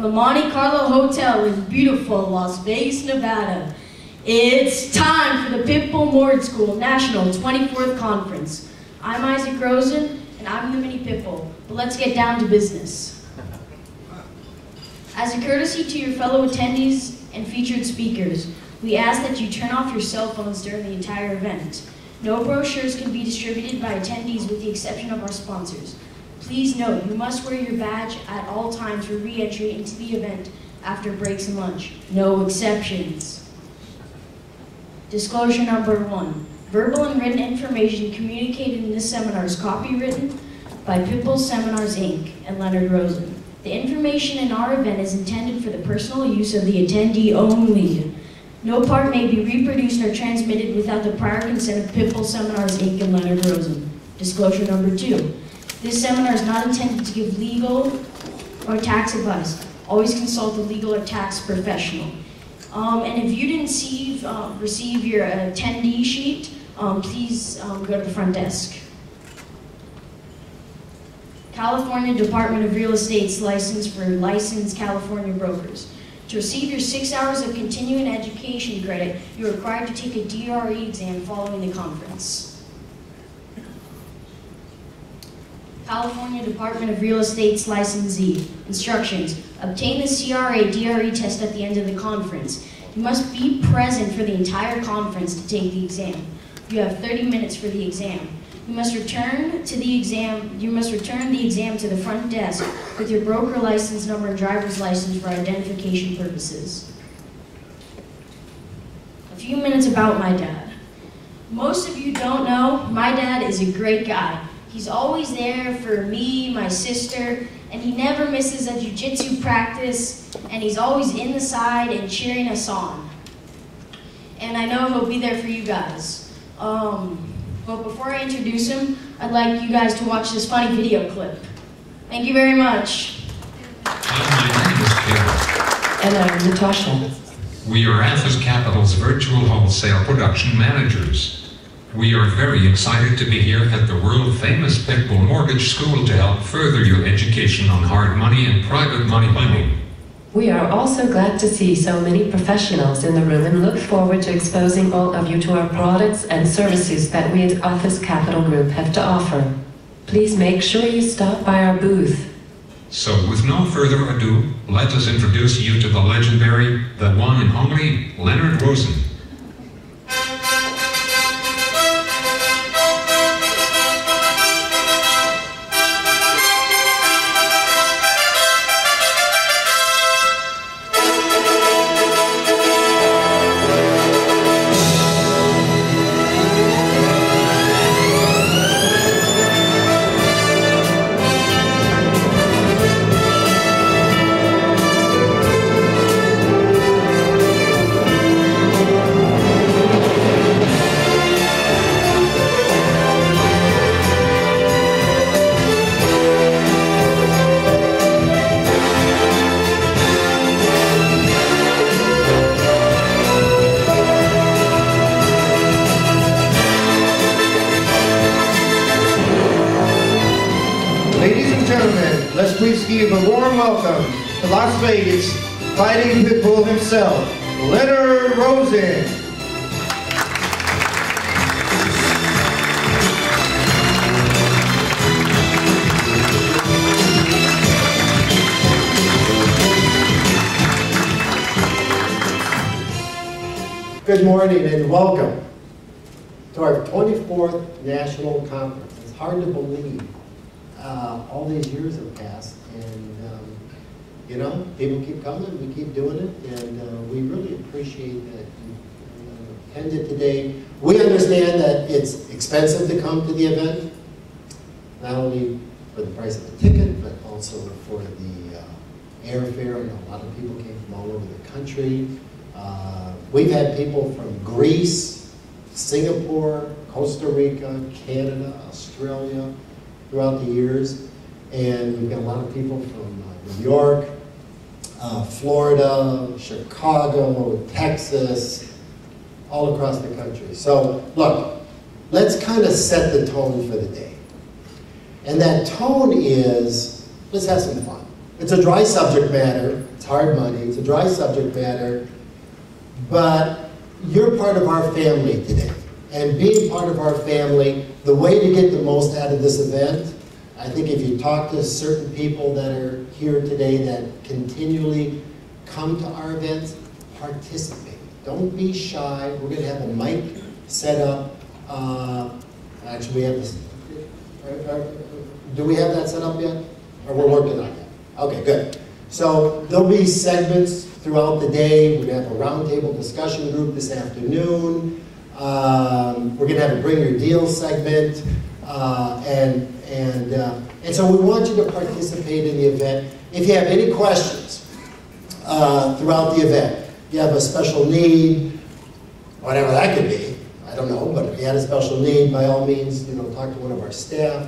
the Monte Carlo Hotel in beautiful Las Vegas, Nevada. It's time for the Pitbull Morgue School National 24th Conference. I'm Isaac Rosen, and I'm the mini Pitbull, but let's get down to business. As a courtesy to your fellow attendees and featured speakers, we ask that you turn off your cell phones during the entire event. No brochures can be distributed by attendees with the exception of our sponsors. Please note, you must wear your badge at all times for re-entry into the event after breaks and lunch. No exceptions. Disclosure number 1. Verbal and written information communicated in this seminar is copywritten by Pitbull Seminars, Inc. and Leonard Rosen. The information in our event is intended for the personal use of the attendee only. No part may be reproduced or transmitted without the prior consent of Pitbull Seminars, Inc. and Leonard Rosen. Disclosure number 2. This seminar is not intended to give legal or tax advice. Always consult a legal or tax professional. And if you didn't receive your attendee sheet, please go to the front desk. California Department of Real Estate's license for licensed California brokers. To receive your 6 hours of continuing education credit, you are required to take a DRE exam following the conference. California Department of Real Estate's licensee. Instructions. Obtain the CRA-DRE test at the end of the conference. You must be present for the entire conference to take the exam. You have 30 minutes for the exam. You must return the exam to the front desk with your broker license number and driver's license for identification purposes. A few minutes about my dad. Most of you don't know, my dad is a great guy. He's always there for me, my sister, and he never misses a jiu-jitsu practice, and he's always in the side and cheering us on. And I know he'll be there for you guys. But before I introduce him, I'd like you guys to watch this funny video clip. Thank you very much. My name is Peter. And I'm Natasha. We are Atlas Capital's virtual wholesale production managers. We are very excited to be here at the world-famous Pitbull Mortgage School to help further your education on hard money and private money lending. We are also glad to see so many professionals in the room and look forward to exposing all of you to our products and services that we at Atlas Capital Group have to offer. Please make sure you stop by our booth. So with no further ado, let us introduce you to the legendary, the one and only, Leonard Rosen. Let's please give a warm welcome to Las Vegas, fighting Pitbull himself, Leonard Rosen. Good morning and welcome to our 24th National Conference. It's hard to believe. All these years have passed, and you know, people keep coming, we keep doing it, and we really appreciate that you attended today. We understand that it's expensive to come to the event, not only for the price of the ticket, but also for the airfare. I know a lot of people came from all over the country. We've had people from Greece, Singapore, Costa Rica, Canada, Australia, throughout the years, and we've got a lot of people from New York, Florida, Chicago, Texas, all across the country. So look, let's kind of set the tone for the day. And that tone is, let's have some fun. It's a dry subject matter. It's hard money. It's a dry subject matter. But you're part of our family today. And being part of our family, the way to get the most out of this event, I think if you talk to certain people that are here today that continually come to our events, participate. Don't be shy. We're going to have a mic set up. Actually, we have this. Do we have that set up yet? Or we're working on it? Okay, good. So there'll be segments throughout the day. We're going to have a roundtable discussion group this afternoon. We're going to have a Bring Your Deal segment. And so we want you to participate in the event. If you have any questions throughout the event, you have a special need, whatever that could be, I don't know, but if you had a special need, by all means, talk to one of our staff.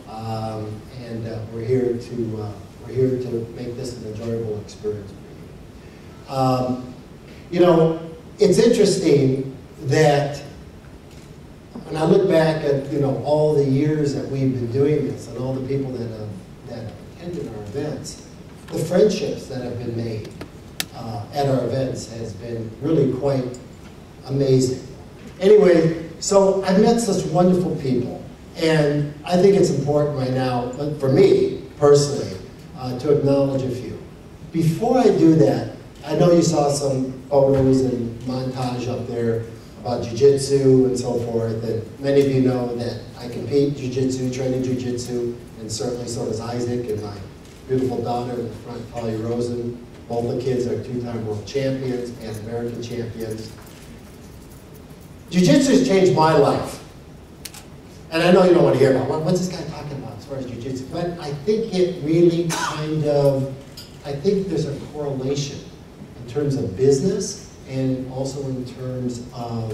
We're here to make this an enjoyable experience for you. It's interesting that when I look back at all the years that we've been doing this and all the people that have attended our events, the friendships that have been made at our events has been really quite amazing. Anyway, so I've met such wonderful people, and I think it's important right now, for me personally, to acknowledge a few. Before I do that, I know you saw some photos and montage up there about jiu-jitsu and so forth, and many of you know that I compete jiu-jitsu, training jiu-jitsu, and certainly so does Isaac and my beautiful daughter in the front, Polly Rosen. Both the kids are two-time world champions and American champions. Jiu-jitsu has changed my life. And I know you don't want to hear about what's this guy talking about as far as jiu-jitsu, but I think it really I think there's a correlation in terms of business and also in terms of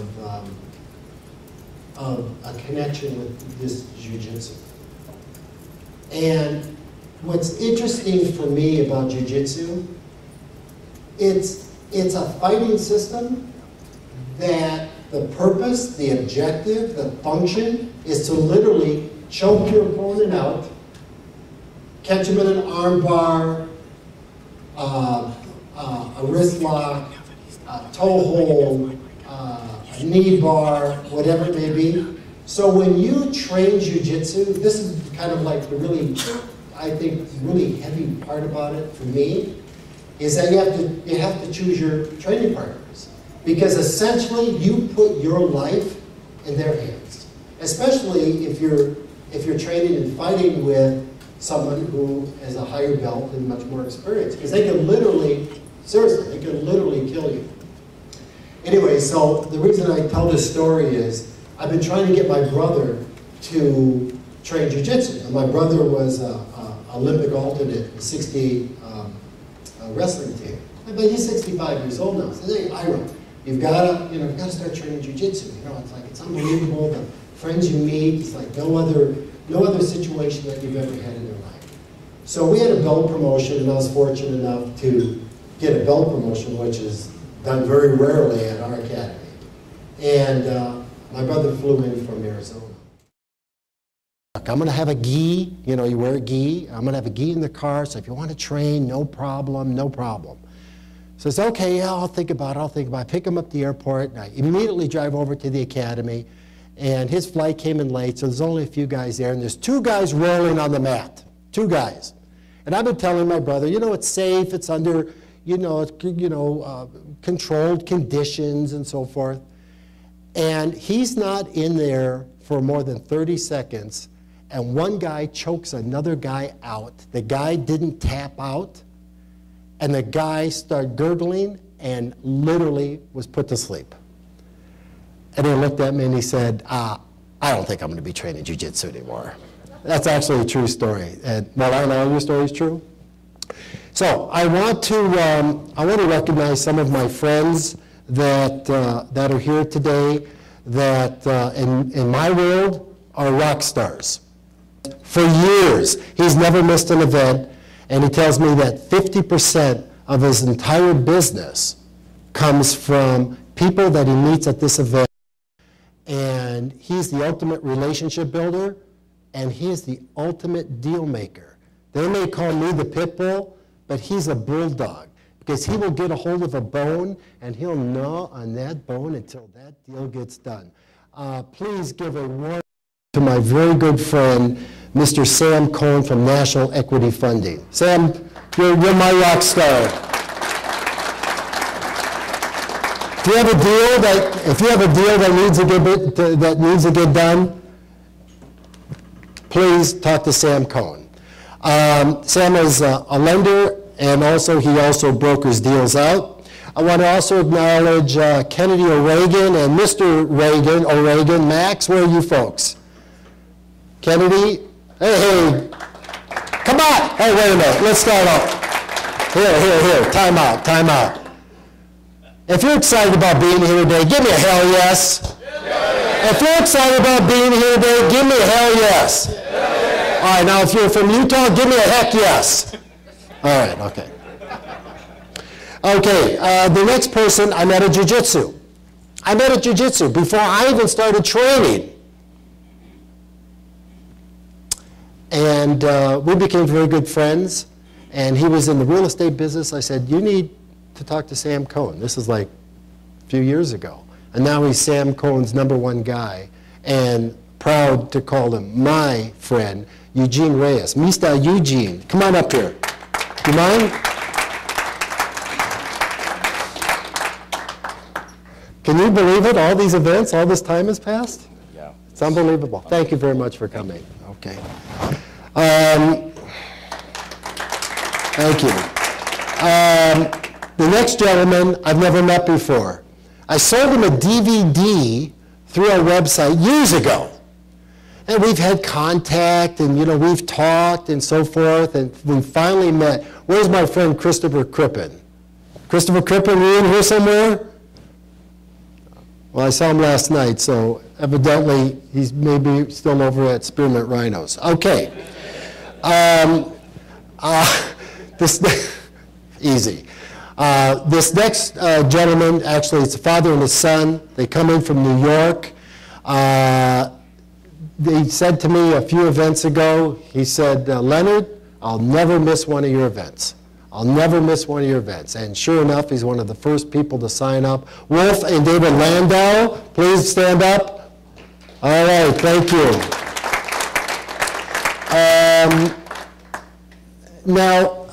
a connection with this jiu-jitsu. And what's interesting for me about jiu-jitsu, it's a fighting system that the purpose, the objective, the function is to literally choke your opponent out, catch him in an arm bar, a wrist lock, a toe hold, a knee bar, whatever it may be. So when you train jiu-jitsu, this is kind of like the really, I think, really heavy part about it for me, is that you have to choose your training partners. Because essentially, you put your life in their hands. Especially if you're training and fighting with someone who has a higher belt and much more experience. Because they can literally, seriously, they can literally kill you. Anyway, so the reason I tell this story is I've been trying to get my brother to train jiu-jitsu. And my brother was an Olympic alternate in the 68 wrestling team. But he's 65 years old now. So hey, Ira, you've got to start training jiu-jitsu. It's unbelievable. The friends you meet, it's like no other situation that you've ever had in your life. So we had a belt promotion, and I was fortunate enough to get a belt promotion, which is done very rarely at our academy. And my brother flew in from Arizona. Look, I'm going to have a gi. You wear a gi. I'm going to have a gi in the car, so if you want to train, no problem, no problem. So it's okay, yeah, I'll think about it. I pick him up at the airport, and I immediately drive over to the academy, and his flight came in late, so there's only a few guys there, and there's two guys rolling on the mat, two guys. And I've been telling my brother, it's safe, it's under, controlled conditions and so forth. And he's not in there for more than 30 seconds, and one guy chokes another guy out. The guy didn't tap out, and the guy started gurgling and literally was put to sleep. And he looked at me and he said, I don't think I'm going to be training jiu-jitsu anymore. That's actually a true story. And well, I know your story is true. So I want to recognize some of my friends that are here today that in my world are rock stars. For years, he's never missed an event, and he tells me that 50% of his entire business comes from people that he meets at this event. And he's the ultimate relationship builder, and he is the ultimate deal maker. They may call me the Pitbull, but he's a bulldog because he will get a hold of a bone and he'll gnaw on that bone until that deal gets done. Please give a warm to my very good friend, Mr. Sam Cohn from National Equity Funding. Sam, you're my rock star. If you have a deal that needs to get done, please talk to Sam Cohn. Sam is a lender, and he also brokers deals out. I want to also acknowledge Kennedy O'Regan and Mr. O'Regan. Max, where are you folks? Kennedy? Hey, come on! Hey, wait a minute, let's start off. Here, time out. If you're excited about being here today, give me a hell yes. If you're excited about being here today, give me a hell yes. All right, now if you're from Utah, give me a heck yes. All right, okay. Okay, the next person I met at jiu-jitsu. Before I even started training. And we became very good friends. And he was in the real estate business. I said, you need to talk to Sam Cohn. This is like a few years ago. And now he's Sam Cohn's #1 guy. And proud to call him my friend, Eugene Reyes. Mr. Eugene, come on up here. You mind? Can you believe it? All these events, all this time has passed? Yeah. It's unbelievable. Thank you very much for coming. Okay. Thank you. The next gentleman I've never met before. I sold him a DVD through our website years ago. And we've had contact, and we've talked and so forth, and we finally met. Where's my friend Christopher Crippen? Christopher Crippen, you in here somewhere? Well, I saw him last night, so evidently he's maybe still over at Spearmint Rhinos. Okay. Easy. This next gentleman, actually, it's a father and a son. They come in from New York. They said to me a few events ago, he said, Leonard, I'll never miss one of your events. I'll never miss one of your events. And sure enough, he's one of the first people to sign up. Wolf and David Landau, please stand up. All right, thank you. Now,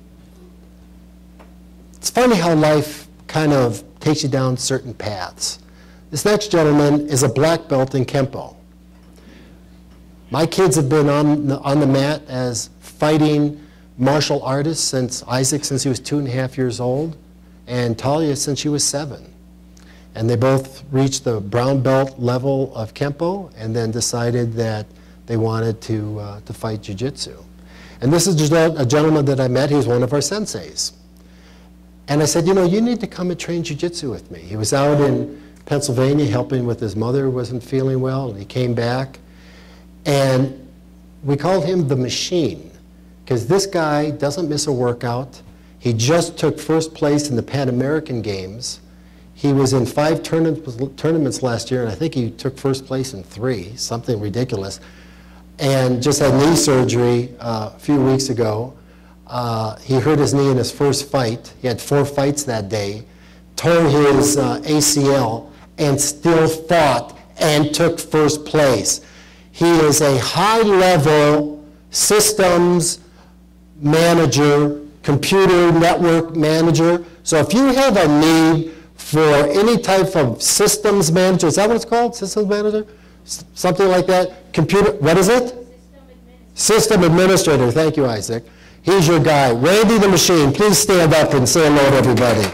it's funny how life kind of takes you down certain paths. This next gentleman is a black belt in Kempo. My kids have been on the mat as fighting martial artists since Isaac, since he was 2.5 years old, and Talia since she was 7. And they both reached the brown belt level of Kempo and then decided that they wanted to fight jiu-jitsu. And this is just a gentleman that I met. He was one of our senseis. And I said, you need to come and train jiu-jitsu with me. He was out in Pennsylvania helping with his mother who wasn't feeling well, and he came back. And we called him the Machine, because this guy doesn't miss a workout. He just took first place in the Pan American Games. He was in 5 tournaments last year, and I think he took first place in 3, something ridiculous. And just had knee surgery a few weeks ago. He hurt his knee in his first fight. He had 4 fights that day, tore his ACL, and still fought and took first place. He is a high-level systems manager, computer network manager. So if you have a need for any type of systems manager, is that what it's called? Systems manager? Something like that? Computer, what is it? System administrator. Thank you, Isaac. He's your guy. Randy the Machine, please stand up and say hello to everybody.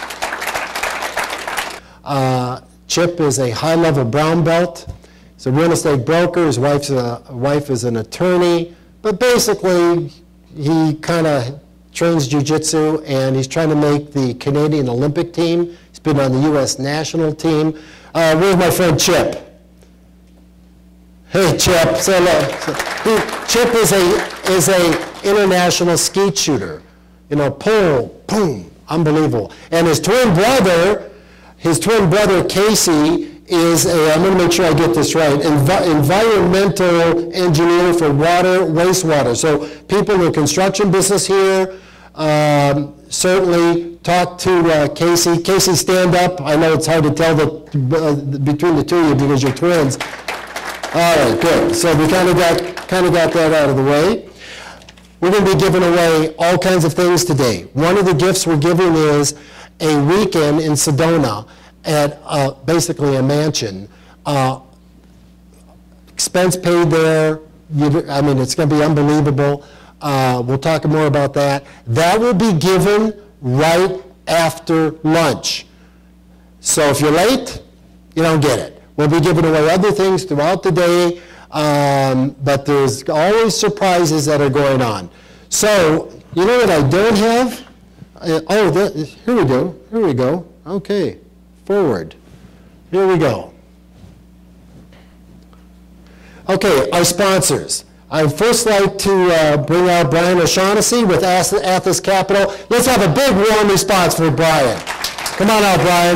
Chip is a high-level brown belt. He's a real estate broker. His wife is an attorney. But basically, he kind of trains jiu-jitsu, and he's trying to make the Canadian Olympic team. He's been on the U.S. national team. Where's my friend Chip? Hey, Chip. Say hello. Chip is a international skeet shooter. Pull, boom, unbelievable. And his twin brother Casey is I'm going to make sure I get this right, environmental engineer for water, wastewater. So people in the construction business here, Certainly talk to Casey. Casey, stand up. I know it's hard to tell between the two of you because you're twins. All right, good. So we kind of got that out of the way. We're going to be giving away all kinds of things today. One of the gifts we're giving is a weekend in Sedona at basically a mansion. Expense paid there. I mean, it's going to be unbelievable. We'll talk more about that. That will be given right after lunch. So if you're late, you don't get it. We'll be giving away other things throughout the day, but there's always surprises that are going on. So, you know what I don't have? Here we go. Here we go. Okay, forward. Here we go. Okay, our sponsors. I'd first like to bring out Brian O'Shaughnessy with Athens Capital. Let's have a big warm response for Brian. Come on out, Brian.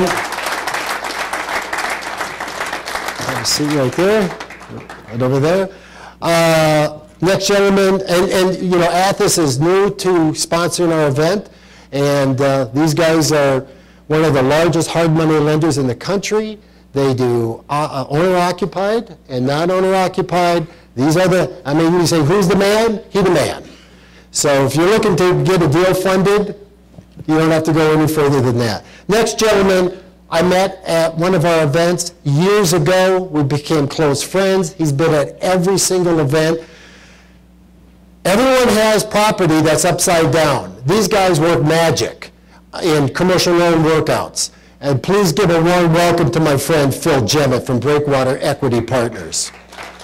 Have a seat right there, right over there. Next gentleman, and you know, Athens is new to sponsoring our event, and these guys are one of the largest hard money lenders in the country. They do owner-occupied and non-owner-occupied. These are the, I mean, you say, who's the man? He the man. So if you're looking to get a deal funded, you don't have to go any further than that. Next gentleman, I met at one of our events years ago. We became close friends. He's been at every single event. Everyone has property that's upside down. These guys work magic in commercial loan workouts. And please give a warm welcome to my friend Phil Jemmett from Breakwater Equity Partners.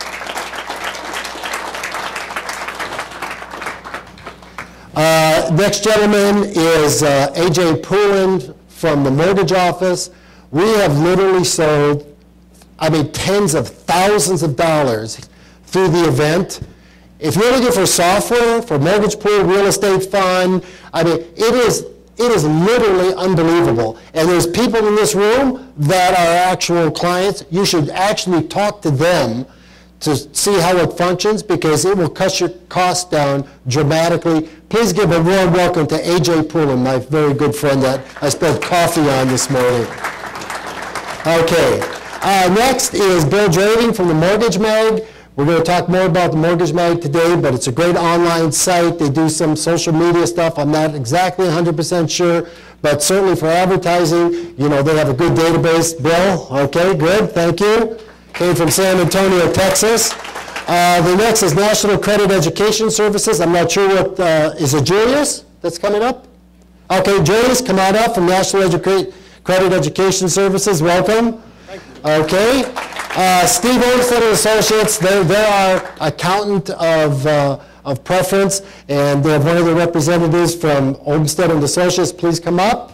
Next gentleman is A.J. Poulin from the mortgage office. We have literally sold, I mean, tens of thousands of dollars through the event. If you're looking for software, for mortgage pool, real estate fund, I mean, it is literally unbelievable. And there's people in this room that are actual clients. You should actually talk to them to see how it functions because it will cut your costs down dramatically. Please give a warm welcome to A.J. Poulin, my very good friend that I spilled coffee on this morning. Okay, next is Bill Draving from the Mortgage Mag. We're going to talk more about the Mortgage Mag today, but it's a great online site. They do some social media stuff. I'm not exactly 100% sure, but certainly for advertising, you know, they have a good database. Bill, okay, good, thank you. Came from San Antonio, Texas. The next is National Credit Education Services. I'm not sure what, is it Julius that's coming up? Okay, Julius, come on up from National Credit Education Services. Welcome. Okay. Steve Olmstead and Associates, they're our accountant of preference, and they have one of the representatives from Olmstead and Associates. Please come up.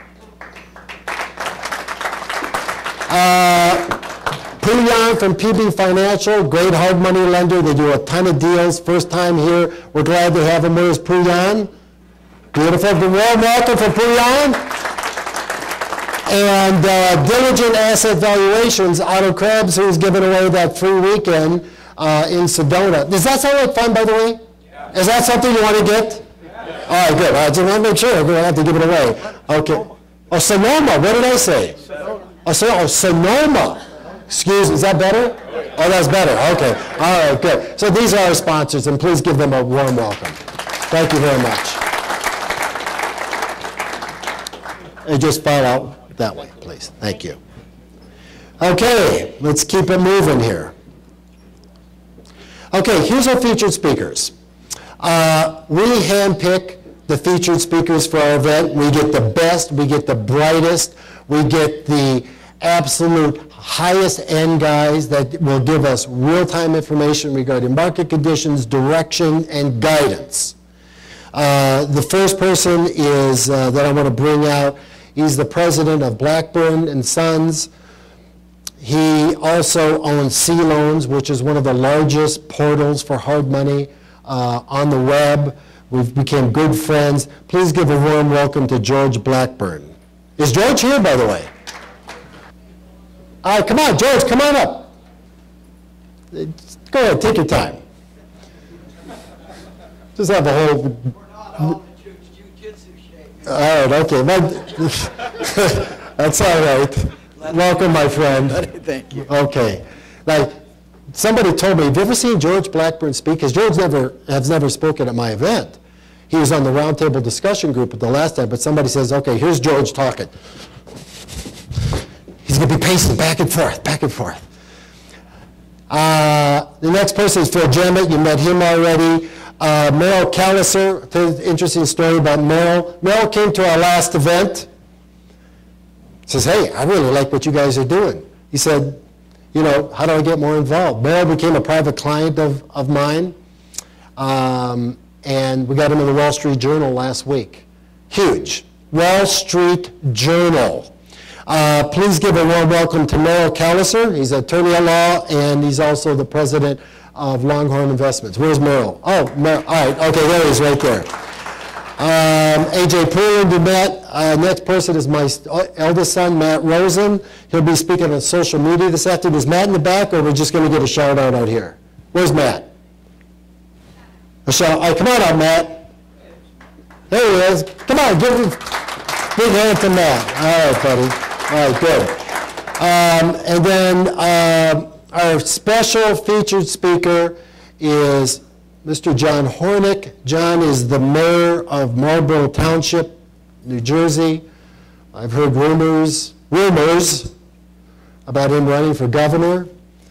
Puyan from PB Financial, great hard money lender. They do a ton of deals. First time here. We're glad to have him with us, Puyan. Beautiful. Warm welcome for Puyan. And Diligent Asset Valuations, Otto Krebs, who's giving away that free weekend in Sedona. Does that sound like fun, by the way? Yeah. Is that something you want to get? Yeah. All right, good. I just want to make sure. We're going to have to give it away. Okay. Oh, Sonoma. What did I say? Oh, Sonoma. Excuse me. Is that better? Oh, that's better. Okay. All right, good. So these are our sponsors, and please give them a warm welcome. Thank you very much. And just file out that way, please. Thank you. Okay, let's keep it moving here. Okay, here's our featured speakers. We handpick the featured speakers for our event. We get the best, we get the brightest, we get the absolute highest end guys that will give us real-time information regarding market conditions, direction, and guidance. The first person is that I want to bring out. He's the president of Blackburn & Sons. He also owns C Loans, which is one of the largest portals for hard money on the web. We've become good friends. Please give a warm welcome to George Blackburn. Is George here, by the way? All right, come on, George, come on up. Go ahead, take your time. Just have a whole... All right, okay. That's all right. Welcome, my friend. Thank you. Okay. Now, somebody told me, have you ever seen George Blackburn speak? Because George has never spoken at my event. He was on the roundtable discussion group at the last time, but somebody says, okay, here's George talking. He's going to be pacing back and forth, back and forth. The next person is Phil Jammett. You met him already. Merrill Calliser, interesting story about Merrill. Merrill came to our last event. Says, hey, I really like what you guys are doing. He said, you know, how do I get more involved? Merrill became a private client of mine. And we got him in the Wall Street Journal last week. Huge. Wall Street Journal. Please give a warm welcome to Merrill Calliser. He's an attorney at law, and he's also the president of Longhorn Investments. Where's Merrill? Oh, Merrill. All right. Okay, there he is right there. AJ Pooler, you met. Next person is my eldest son, Matt Rosen. He'll be speaking on social media this afternoon. Is Matt in the back, or we're just going to get a shout out here? Where's Matt? A shout. All right, come on out, Matt. There he is. Come on, give him a big hand to Matt. All right, buddy. All right, good. And then our special featured speaker is Mr. John Hornick. John is the mayor of Marlborough Township, New Jersey. I've heard rumors about him running for governor.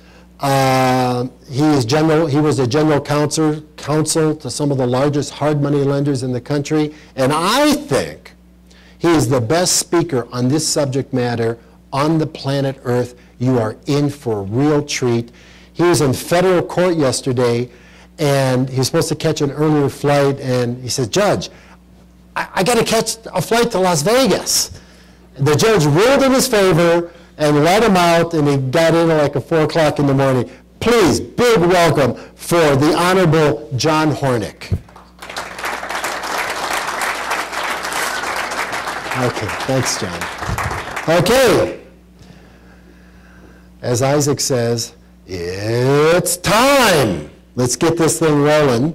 He was a general counsel to some of the largest hard money lenders in the country, and I think he is the best speaker on this subject matter on the planet Earth. You are in for a real treat. He was in federal court yesterday, and he was supposed to catch an earlier flight, and he said, Judge, I got to catch a flight to Las Vegas. The judge ruled in his favor and let him out, and he got in at like 4 o'clock in the morning. Please, big welcome for the Honorable John Hornick. Okay, thanks, John. Okay. As Isaac says, it's time. Let's get this thing rolling.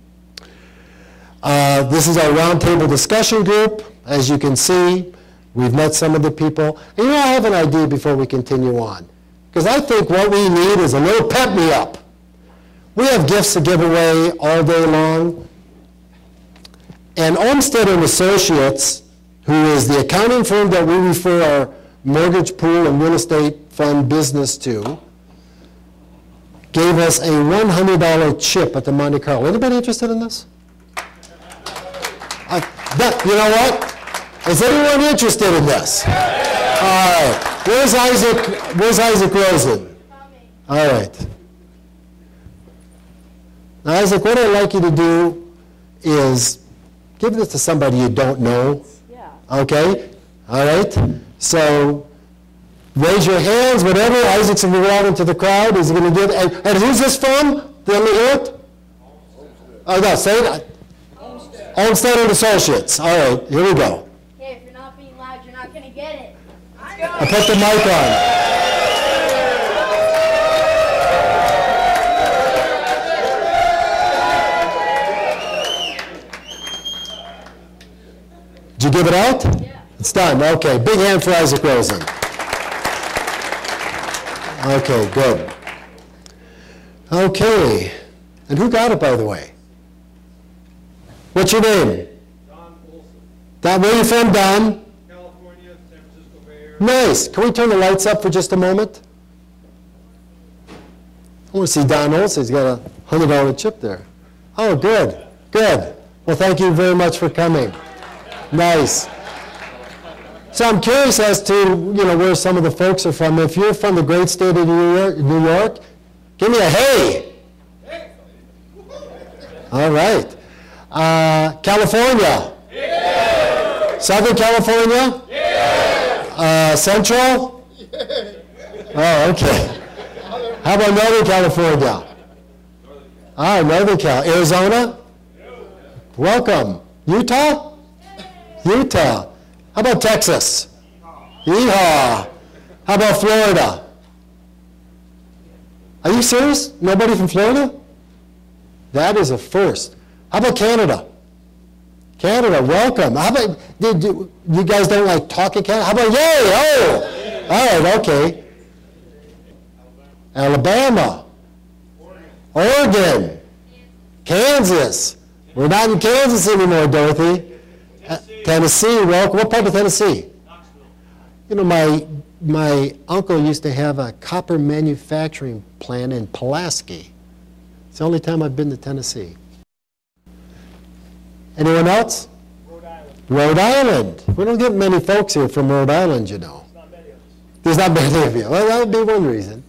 This is our roundtable discussion group. As you can see, we've met some of the people. And you know, I have an idea before we continue on. Because I think what we need is a little pep me up. We have gifts to give away all day long. And Olmsted and Associates, who is the accounting firm that we refer our mortgage pool and real estate fund business to, gave us a $100 chip at the Monte Carlo. Anybody interested in this? You know what? Is anyone interested in this? All right. Where's Isaac Rosen? All right. Now, Isaac, what I'd like you to do is give this to somebody you don't know. Yeah. Okay? All right? So raise your hands, whatever. Isaac's going to go out into the crowd. He's going to give. And who's this from? Let me hear it. Oh, no, say it. Olmsted and Associates. All right, here we go. Hey, if you're not being loud, you're not going to get it. I put the mic on. Did you give it out? Yeah. It's done. Okay, big hand for Isaac Rosen. Okay, good. Okay, and who got it, by the way? What's your name? Don Olson. Don, where are you from, Don? California, San Francisco Bay Area. Nice. Can we turn the lights up for just a moment? I want to see Don Olson. He's got a $100 chip there. Oh, good. Good. Well, thank you very much for coming. Nice. So I'm curious as to, you know, where some of the folks are from. If you're from the great state of New York, give me a hey. All right. California? Yeah. Southern California? Yeah. Central? Yeah. Oh, okay. How about Northern California? Ah, Northern Cal. Arizona? Welcome. Utah? Utah. How about Texas? Yeehaw. How about Florida? Are you serious? Nobody from Florida? That is a first. How about Canada? Canada, welcome. How about, you guys don't like talking Canada? How about yay? Oh, all right, okay. Alabama. Oregon. Kansas. We're not in Kansas anymore, Dorothy. Tennessee, welcome. What part of Tennessee? You know, my uncle used to have a copper manufacturing plant in Pulaski. It's the only time I've been to Tennessee. Anyone else? Rhode Island. Rhode Island. We don't get many folks here from Rhode Island, you know. Not many of us. There's not many of you. Well, that would be one reason.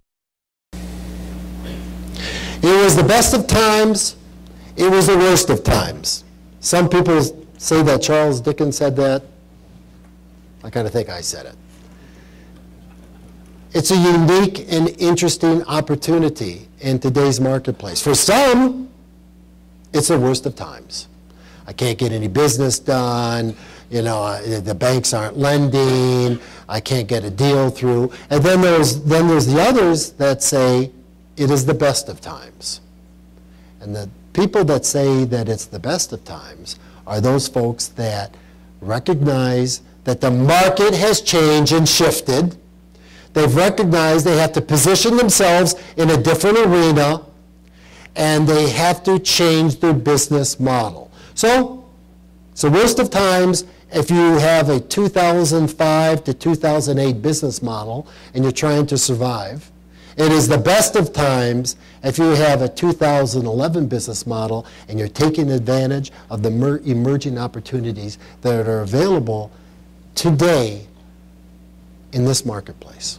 It was the best of times. It was the worst of times. Some people say that Charles Dickens said that. I kind of think I said it. It's a unique and interesting opportunity in today's marketplace. For some, it's the worst of times. I can't get any business done, you know, the banks aren't lending, I can't get a deal through. And then there's the others that say it is the best of times. And the people that say that it's the best of times are those folks that recognize that the market has changed and shifted. They've recognized they have to position themselves in a different arena, and they have to change their business model. So, it's the worst of times if you have a 2005 to 2008 business model and you're trying to survive. It is the best of times if you have a 2011 business model and you're taking advantage of the emerging opportunities that are available today in this marketplace.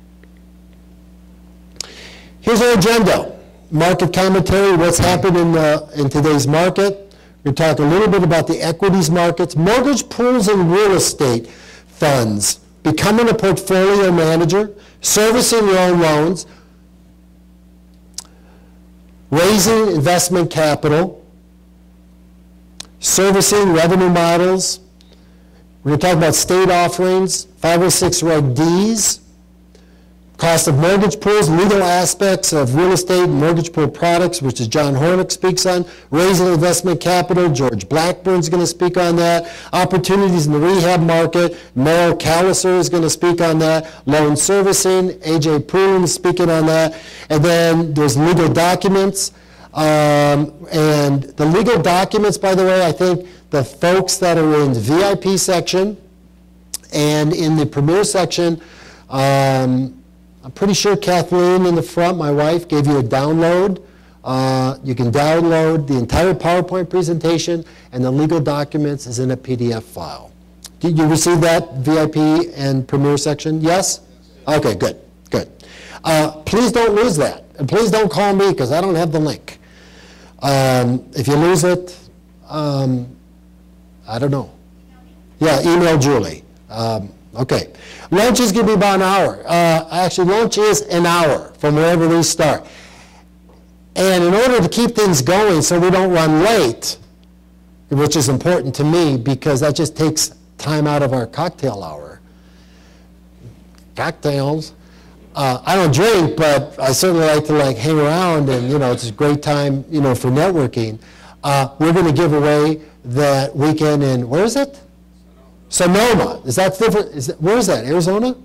Here's our agenda. Market commentary, what's happened in today's market. We'll talk a little bit about the equities markets, mortgage pools and real estate funds, becoming a portfolio manager, servicing your own loans, raising investment capital, servicing revenue models. We're going to talk about state offerings, 506 Reg Ds, cost of mortgage pools, legal aspects of real estate and mortgage pool products, which is John Hornick speaks on, raising investment capital, George Blackburn's going to speak on that, opportunities in the rehab market, Merrill Calliser is going to speak on that, loan servicing, AJ Poon is speaking on that, and then there's legal documents, and the legal documents, by the way, I think the folks that are in the VIP section and in the Premier section, I'm pretty sure Kathleen in the front, my wife, gave you a download. You can download the entire PowerPoint presentation, and the legal documents is in a PDF file. Did you receive that VIP and Premier section? Yes? Okay, good, good. Please don't lose that. And please don't call me because I don't have the link. If you lose it, I don't know. Yeah, email Julie. Okay. Lunch is going to be about an hour. Actually, lunch is an hour from wherever we start. And in order to keep things going so we don't run late, which is important to me because that just takes time out of our cocktail hour. Cocktails. I don't drink, but I certainly like to hang around, and it's a great time for networking. We're going to give away that weekend in, where is it? Sonoma. Is that different? Where is that? Arizona?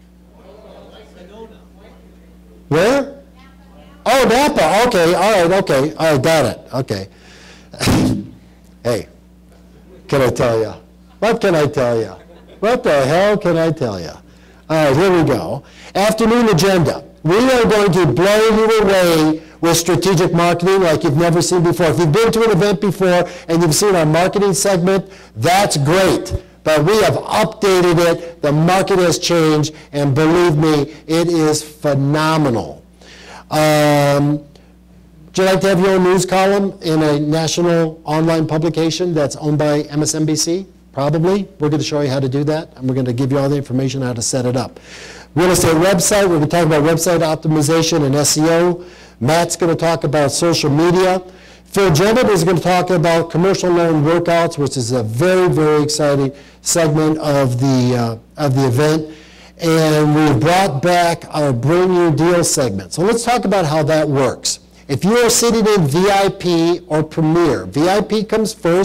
Where? Oh, Napa. Okay. All right. Okay. All right. Got it. Okay. Hey, can I tell you? What can I tell you? What the hell can I tell you? All right. Here we go. Afternoon agenda. We are going to blow you away with strategic marketing like you've never seen before. If you've been to an event before and you've seen our marketing segment, that's great. But we have updated it. The market has changed, and believe me, it is phenomenal. Would you like to have your own news column in a national online publication that's owned by MSNBC? Probably. We're going to show you how to do that, and we're going to give you all the information on how to set it up. Real estate website, we're going to talk about website optimization and SEO. Matt's going to talk about social media. Phil Jennett is going to talk about commercial loan workouts, which is a very, very exciting segment of the event. And we've brought back our Bring Your Deal segment. So let's talk about how that works. If you are sitting in VIP or Premier, VIP comes first.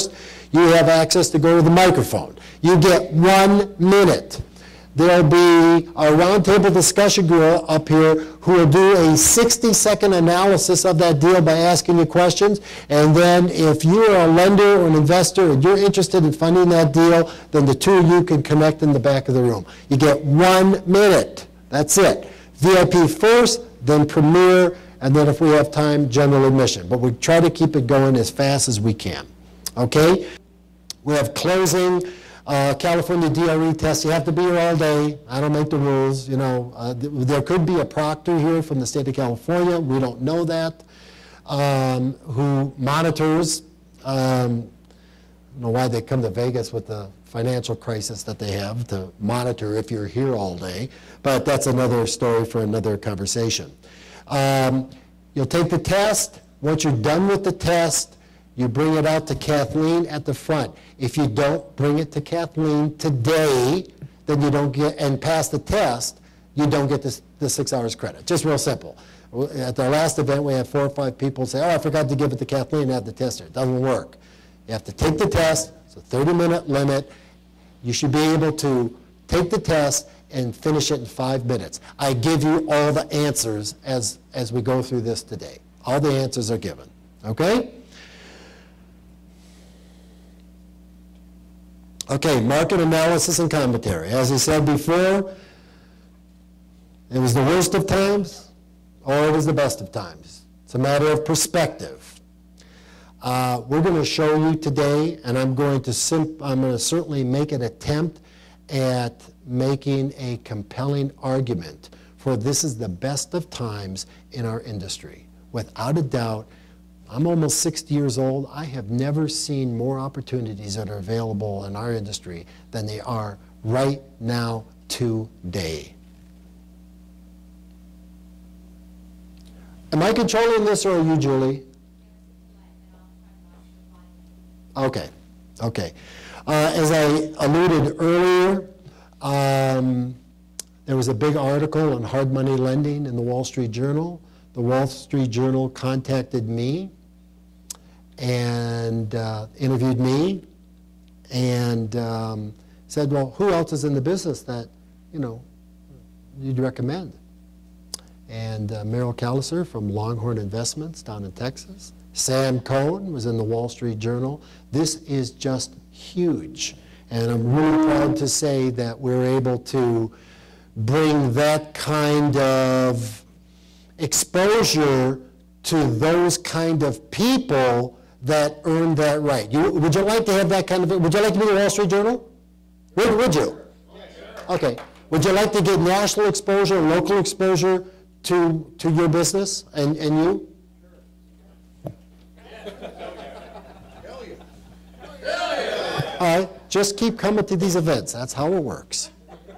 You have access to go to the microphone. You get 1 minute. There'll be a roundtable discussion group up here who will do a 60-second analysis of that deal by asking you questions. And then if you're a lender or an investor and you're interested in funding that deal, then the two of you can connect in the back of the room. You get 1 minute. That's it. VIP first, then Premier, and then if we have time, general admission. But we try to keep it going as fast as we can. Okay? We have closing. California DRE test, you have to be here all day. I don't make the rules, you know. There could be a proctor here from the state of California, we don't know that, who monitors. I don't know why they come to Vegas with the financial crisis that they have to monitor if you're here all day, but that's another story for another conversation. You'll take the test. Once you're done with the test, you bring it out to Kathleen at the front. If you don't bring it to Kathleen today, then you don't get, and pass the test, you don't get the 6 hours credit. Just real simple. At our last event, we had 4 or 5 people say, oh, I forgot to give it to Kathleen and have the test here. It doesn't work. You have to take the test. It's a 30-minute limit. You should be able to take the test and finish it in 5 minutes. I give you all the answers as we go through this today. All the answers are given. Okay? Okay, market analysis and commentary. As I said before, it was the worst of times or it was the best of times. It's a matter of perspective. We're going to show you today, and I'm going to certainly make an attempt at making a compelling argument for this is the best of times in our industry. Without a doubt, I'm almost 60 years old. I have never seen more opportunities that are available in our industry than they are right now today. Am I controlling this or are you, Julie? Okay, okay. As I alluded earlier, there was a big article on hard money lending in the Wall Street Journal. The Wall Street Journal contacted me and interviewed me and said, well, who else is in the business that, you know, you'd recommend? And Merrill Calliser from Longhorn Investments down in Texas. Sam Cohn was in the Wall Street Journal. This is just huge. And I'm really proud to say that we're able to bring that kind of exposure to those kind of people that earn that right. Would you like to have that kind of, would you like to be the Wall Street Journal? Would you? Okay. Would you like to get national exposure, local exposure to your business and you? All right, just keep coming to these events. That's how it works.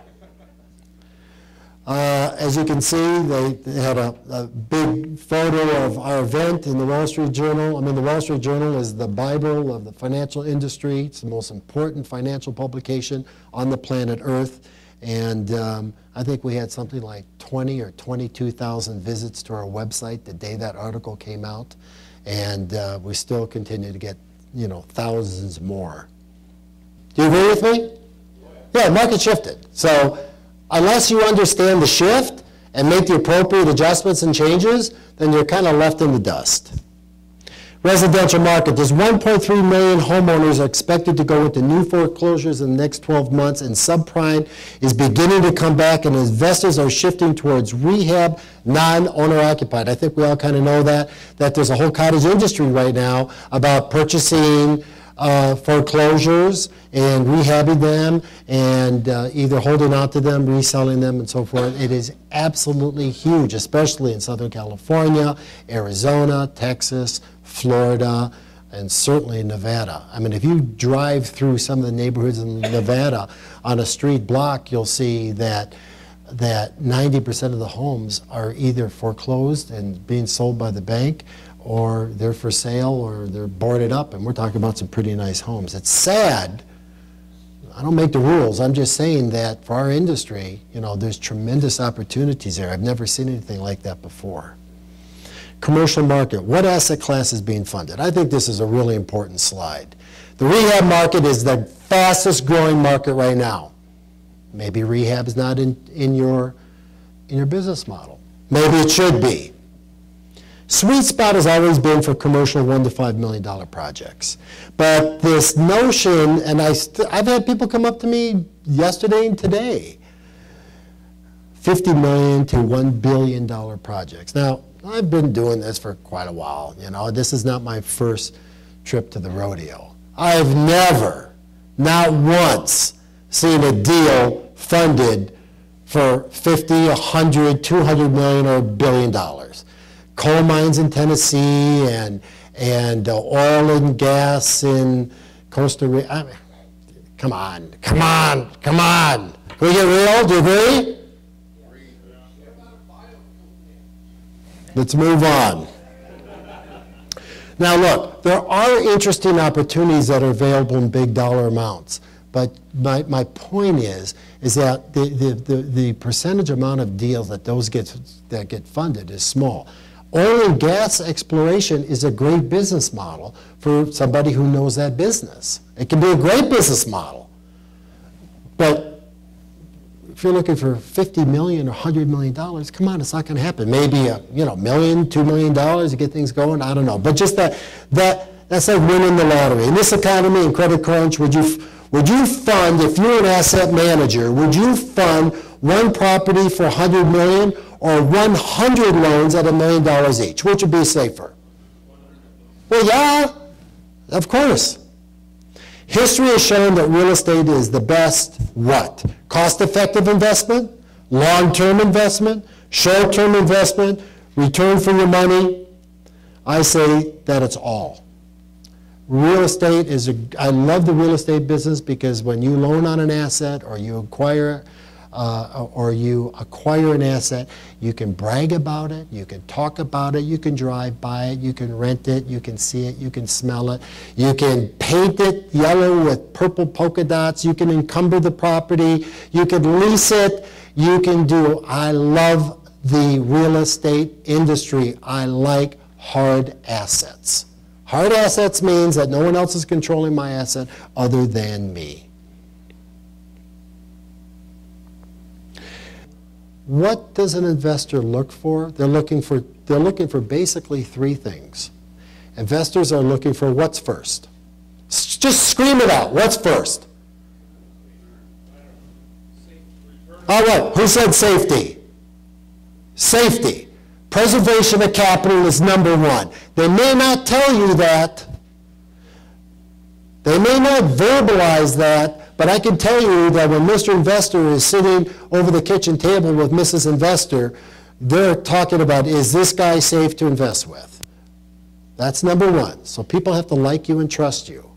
As you can see, they had a big photo of our event in the Wall Street Journal. I mean, the Wall Street Journal is the Bible of the financial industry. It's the most important financial publication on the planet Earth. And I think we had something like 20 or 22,000 visits to our website the day that article came out. And we still continue to get, you know, thousands more. Do you agree with me? Yeah, market shifted. So unless you understand the shift and make the appropriate adjustments and changes, then you're kind of left in the dust. Residential market. There's 1.3 million homeowners are expected to go into new foreclosures in the next 12 months, and subprime is beginning to come back, and investors are shifting towards rehab, non-owner occupied. I think we all kind of know that there's a whole cottage industry right now about purchasing foreclosures and rehabbing them and either holding on to them, reselling them, and so forth. It is absolutely huge, especially in Southern California, Arizona, Texas, Florida, and certainly Nevada. I mean, if you drive through some of the neighborhoods in Nevada on a street block, you'll see that 90% of the homes are either foreclosed and being sold by the bank, or they're for sale, or they're boarded up, and we're talking about some pretty nice homes. It's sad. I don't make the rules. I'm just saying that for our industry, you know, there's tremendous opportunities there. I've never seen anything like that before. Commercial market. What asset class is being funded? I think this is a really important slide. The rehab market is the fastest growing market right now. Maybe rehab is not in your business model. Maybe it should be. Sweet spot has always been for commercial $1 to $5 million projects. But this notion, and I've had people come up to me yesterday and today, $50 million to $1 billion projects. Now, I've been doing this for quite a while. You know, this is not my first trip to the rodeo. I've never, not once, seen a deal funded for 50, 100, 200 million or $1 billion. Coal mines in Tennessee and oil and gas in Costa Rica. I mean, come on. Can we get real? Do you agree? Let's move on. Now look, there are interesting opportunities that are available in big dollar amounts. But my point is that the percentage amount of deals that get funded is small. Oil and gas exploration is a great business model for somebody who knows that business. It can be a great business model. But if you're looking for $50 million or $100 million, come on, it's not going to happen. Maybe $1 million, $2 million to get things going. I don't know. But just that's like winning the lottery. In this economy, in credit crunch, would you fund, if you're an asset manager, would you fund one property for $100 million or 100 loans at $1 million each? Which would be safer? Well, yeah, of course. History has shown that real estate is the best what? Cost-effective investment, long-term investment, short-term investment, return for your money. I say that it's all. Real estate is I love the real estate business because when you loan on an asset or you acquire an asset, you can brag about it, you can talk about it, you can drive by it, you can rent it, you can see it, you can smell it, you can paint it yellow with purple polka dots, you can encumber the property, you can lease it, you can do. I love the real estate industry. I like hard assets. Hard assets means that no one else is controlling my asset other than me. What does an investor look for? They're looking for basically three things. Investors are looking for what's first. Just scream it out. What's first? All right. Who said safety? Safety. Preservation of capital is number one. They may not tell you that. They may not verbalize that, but I can tell you that when Mr. Investor is sitting over the kitchen table with Mrs. Investor, they're talking about, is this guy safe to invest with? That's number one. So people have to like you and trust you.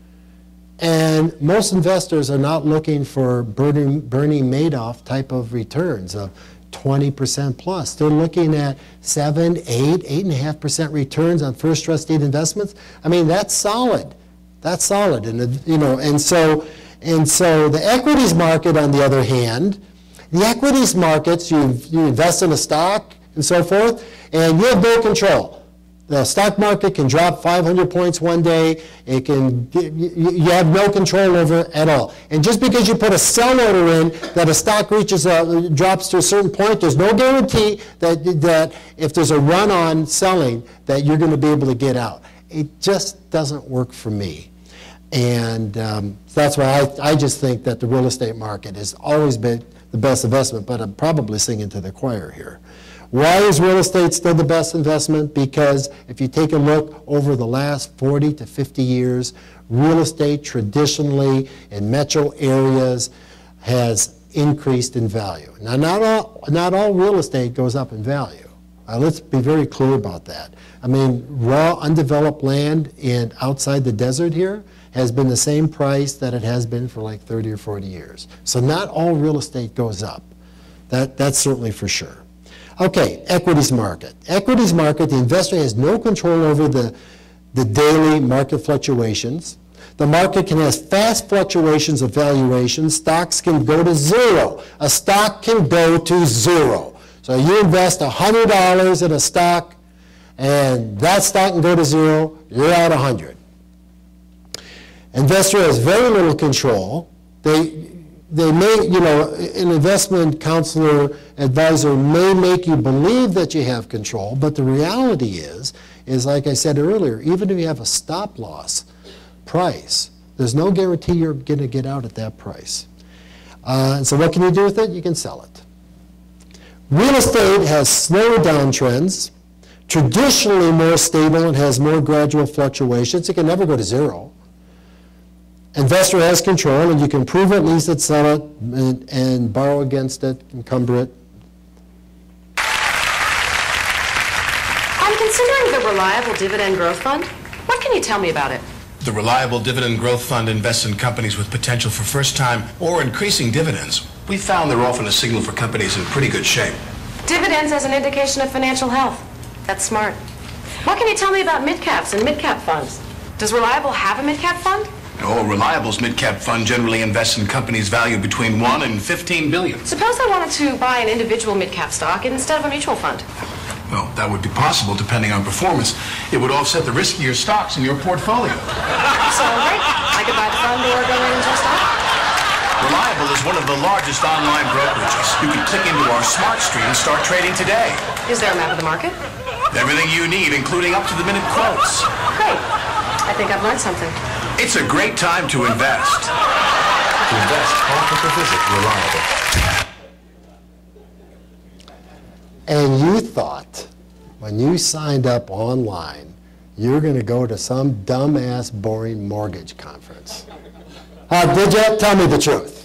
And most investors are not looking for Bernie Madoff type of returns of 20% plus. They're looking at 7, 8, 8.5% returns on first trust deed investments. I mean, that's solid. That's solid. And so the equities market, on the other hand, the equities markets, you invest in a stock and so forth, and you have no control. The stock market can drop 500 points one day. You have no control over it at all. And just because you put a sell order in that a stock drops to a certain point, there's no guarantee that if there's a run on selling that you're going to be able to get out. It just doesn't work for me. And that's why I just think that the real estate market has always been the best investment, but I'm probably singing to the choir here. Why is real estate still the best investment? Because if you take a look over the last 40 to 50 years, real estate traditionally in metro areas has increased in value. Now, not all real estate goes up in value. Let's be very clear about that. I mean, raw, undeveloped land outside the desert here has been the same price that it has been for like 30 or 40 years. So not all real estate goes up. That's certainly for sure. Okay, equities market. Equities market, the investor has no control over the daily market fluctuations. The market can have fast fluctuations of valuation. Stocks can go to zero. A stock can go to zero. So you invest $100 in a stock, and that stock can go to zero. You're out 100. Investor has very little control. They may, you know, an investment counselor, advisor may make you believe that you have control, but the reality is like I said earlier, even if you have a stop loss price, there's no guarantee you're going to get out at that price. And so what can you do with it? You can sell it. Real estate has slower downtrends, traditionally more stable and has more gradual fluctuations. It can never go to zero. Investor has control, and you can prove it, lease it, sell it, and borrow against it, encumber it. I'm considering the Reliable Dividend Growth Fund. What can you tell me about it? The Reliable Dividend Growth Fund invests in companies with potential for first-time or increasing dividends. We found they're often a signal for companies in pretty good shape. Dividends as an indication of financial health. That's smart. What can you tell me about mid-caps and mid-cap funds? Does Reliable have a mid-cap fund? Oh, Reliable's mid-cap fund generally invests in companies valued between 1 and 15 billion. Suppose I wanted to buy an individual mid-cap stock instead of a mutual fund. Well, that would be possible depending on performance. It would offset the riskier stocks in your portfolio. So, great. I could buy the fund or go in into a stock. Reliable is one of the largest online brokerages. You can click into our smart stream and start trading today. Is there a map of the market? Everything you need, including up-to-the-minute quotes. Great. I think I've learned something. It's a great time to invest. To invest, call for visit Reliable. And you thought, when you signed up online, you were going to go to some dumbass, boring mortgage conference. Did you? Tell me the truth.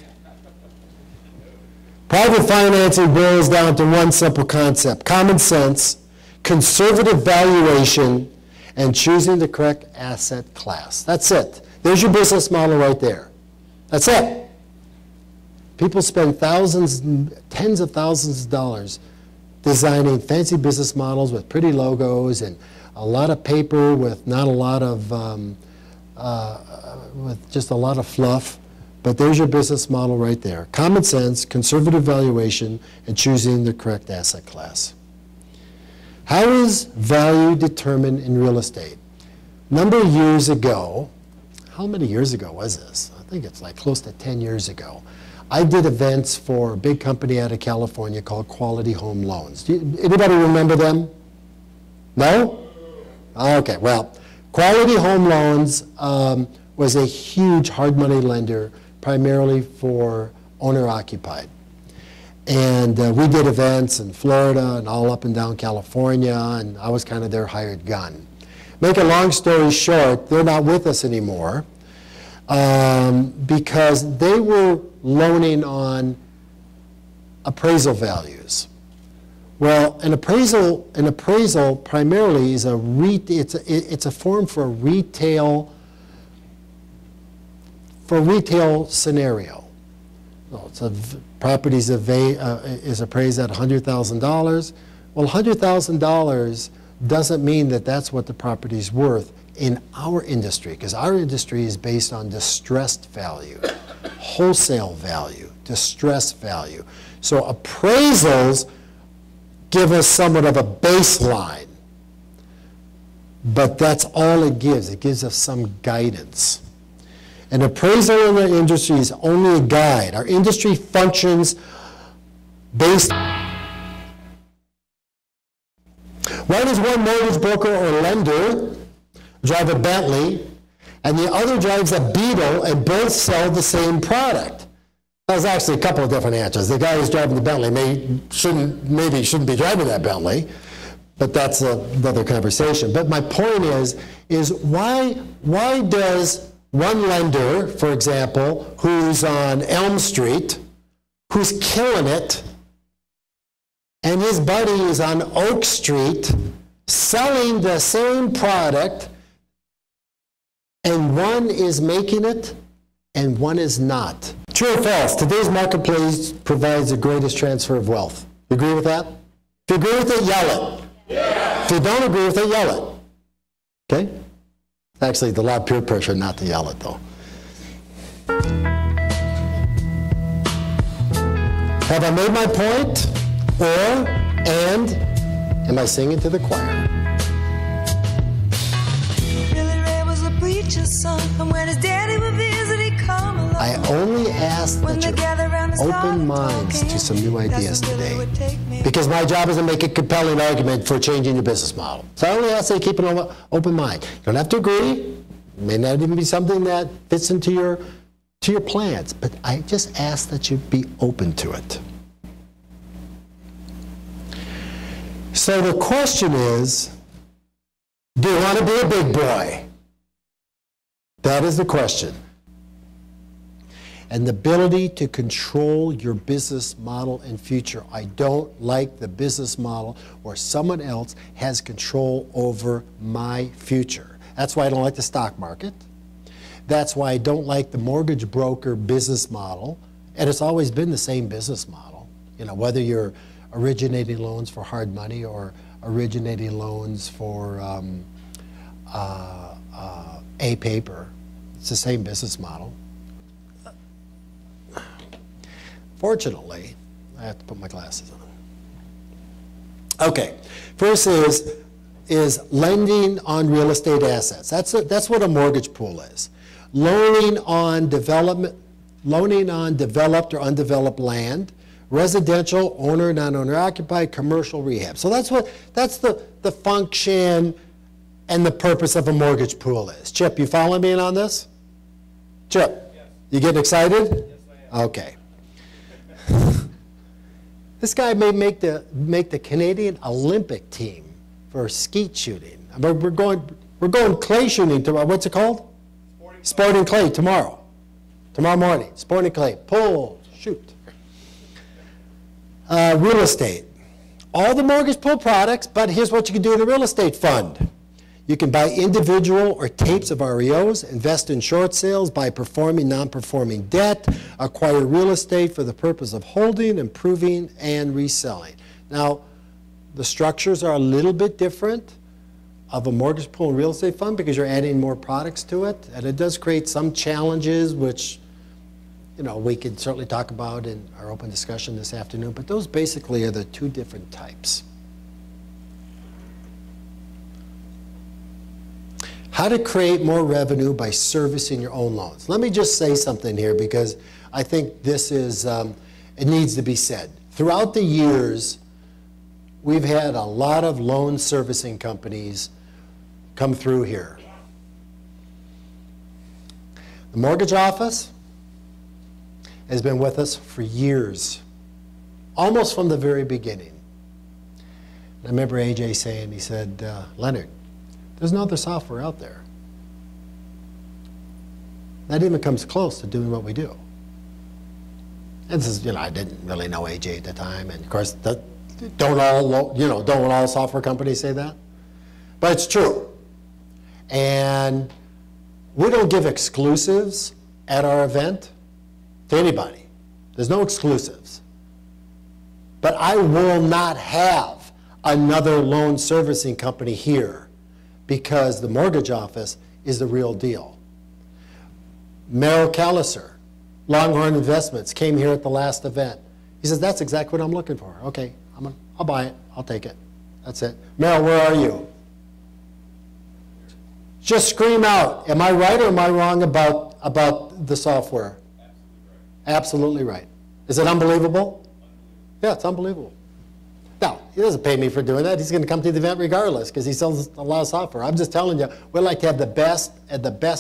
Private financing boils down to one simple concept: common sense, conservative valuation, and choosing the correct asset class. That's it. There's your business model right there. That's it. People spend thousands, tens of thousands of dollars designing fancy business models with pretty logos and a lot of paper with not a lot of, with just a lot of fluff. But there's your business model right there. Common sense, conservative valuation, and choosing the correct asset class. How is value determined in real estate? A number of years ago, how many years ago was this? I think it's like close to 10 years ago. I did events for a big company out of California called Quality Home Loans. Anybody remember them? No? Okay, well, Quality Home Loans was a huge hard money lender, primarily for owner-occupied. And we did events in Florida and all up and down California, and I was kind of their hired gun. Make a long story short, they're not with us anymore because they were loaning on appraisal values. Well, an appraisal primarily is it's a form for a retail scenario. Well, so property is appraised at $100,000. Well, $100,000 doesn't mean that that's what the property is worth in our industry, because our industry is based on distressed value, wholesale value, distressed value. So appraisals give us somewhat of a baseline, but that's all it gives. It gives us some guidance. An appraisal in the industry is only a guide. Our industry functions based. Why does one mortgage broker or lender drive a Bentley and the other drives a Beetle and both sell the same product? There's actually a couple of different answers. The guy who's driving the Bentley maybe shouldn't be driving that Bentley, but that's another conversation. But my point is why does one lender, for example, who's on Elm Street, who's killing it, and his buddy is on Oak Street selling the same product, and one is making it and one is not? True or false? Today's marketplace provides the greatest transfer of wealth. You agree with that? If you agree with it, yell it. Yeah. If you don't agree with it, yell it. Okay? Actually, the law of peer pressure not to yell it, though. Have I made my point? And am I singing to the choir? Billy Ray was a preacher's son, and when his daddy was ask that you open minds to some new ideas today. Because my job is to make a compelling argument for changing your business model. So I only ask that you keep an open mind. You don't have to agree. It may not even be something that fits into your plans, but I just ask that you be open to it. So the question is, do you want to be a big boy? That is the question. And the ability to control your business model and future. I don't like the business model where someone else has control over my future. That's why I don't like the stock market. That's why I don't like the mortgage broker business model. And it's always been the same business model. You know, whether you're originating loans for hard money or originating loans for a paper. It's the same business model. Fortunately, I have to put my glasses on. Okay, first is lending on real estate assets. That's what a mortgage pool is. Loaning on developed or undeveloped land, residential, owner, non-owner occupied, commercial rehab. So that's the function and the purpose of a mortgage pool is. Chip, you following me in on this? Chip, yes. You getting excited? Yes, I am. Okay. This guy may make the Canadian Olympic team for skeet shooting. We're going clay shooting tomorrow. What's it called? Sporting clay tomorrow. Tomorrow morning. Sporting clay. Pull, shoot. Real estate. All the mortgage pool products, but here's what you can do in a real estate fund. You can buy individual or tapes of REOs, invest in short sales, buy performing, non-performing debt, acquire real estate for the purpose of holding, improving, and reselling. Now, the structures are a little bit different of a mortgage pool and real estate fund because you're adding more products to it, and it does create some challenges, which we can certainly talk about in our open discussion this afternoon, but those basically are the two different types. How to create more revenue by servicing your own loans. Let me just say something here because I think this is, it needs to be said. Throughout the years, we've had a lot of loan servicing companies come through here. The mortgage office has been with us for years, almost from the very beginning. I remember AJ saying, he said, Leonard, there's no other software out there that even comes close to doing what we do. And this is, I didn't really know AJ at the time, and of course, don't all software companies say that? But it's true. And we don't give exclusives at our event to anybody. There's no exclusives. But I will not have another loan servicing company here because the mortgage office is the real deal. Merrill Calliser, Longhorn Investments, came here at the last event. He says, that's exactly what I'm looking for. Okay, I'll buy it. I'll take it. That's it. Merrill, where are you? Just scream out. Am I right or am I wrong about the software? Absolutely right. Is it unbelievable? Yeah, it's unbelievable. Now, he doesn't pay me for doing that. He's going to come to the event regardless because he sells a lot of software. I'm just telling you, we like to have the best of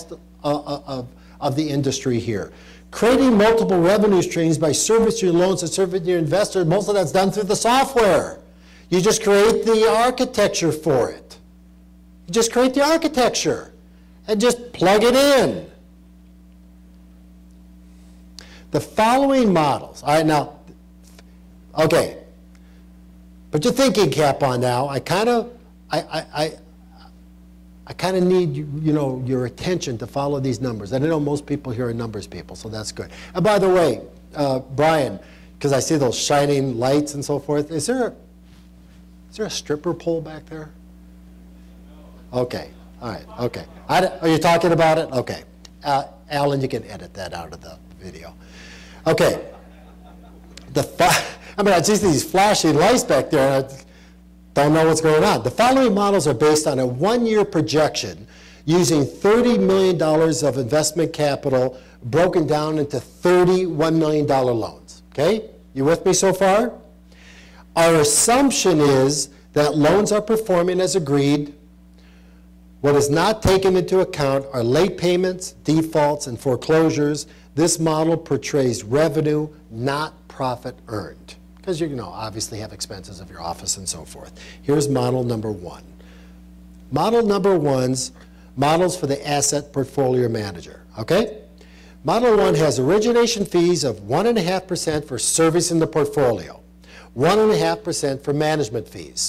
the industry here. Creating multiple revenue streams by servicing your loans and servicing your investors, most of that's done through the software. You just create the architecture for it. You just create the architecture and just plug it in. The following models. All right, now, okay. Put your thinking cap on now. I kind of need your attention to follow these numbers. And I know most people here are numbers people, so that's good. And by the way, Brian, because I see those shining lights and so forth, is there a stripper pole back there? Okay. All right. Okay. Are you talking about it? Okay. Alan, you can edit that out of the video. Okay. I see these flashing lights back there, and I don't know what's going on. The following models are based on a one-year projection using $30 million of investment capital broken down into $31 million loans. Okay? You with me so far? Our assumption is that loans are performing as agreed. What is not taken into account are late payments, defaults, and foreclosures. This model portrays revenue, not profit earned. Because you obviously have expenses of your office and so forth. Here's model number one. Model number one's models for the asset portfolio manager, okay? Model one has origination fees of 1.5% for servicing the portfolio, 1.5% for management fees.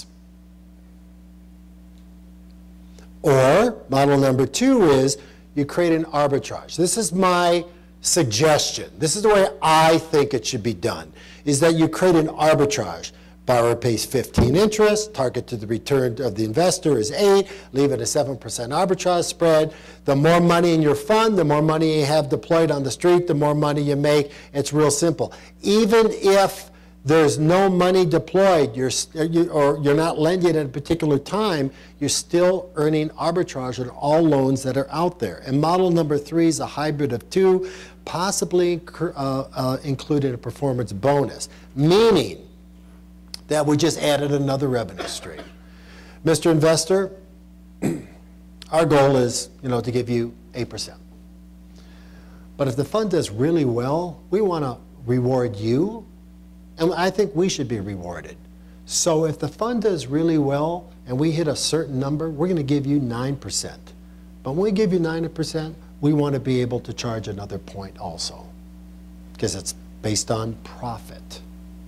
Or model number two is you create an arbitrage. This is my suggestion. This is the way I think it should be done, is that you create an arbitrage. Borrower pays 15 interest, target to the return of the investor is 8, leave it a 7% arbitrage spread. The more money in your fund, the more money you have deployed on the street, the more money you make. It's real simple. Even if there's no money deployed, or you're not lending at a particular time, you're still earning arbitrage on all loans that are out there. And model number three is a hybrid of two, possibly included a performance bonus, meaning that we just added another revenue stream. Mr. Investor, our goal is, to give you 8%. But if the fund does really well, we want to reward you, and I think we should be rewarded. So if the fund does really well and we hit a certain number, we're going to give you 9%. But when we give you 9%, we want to be able to charge another point also, because it's based on profit.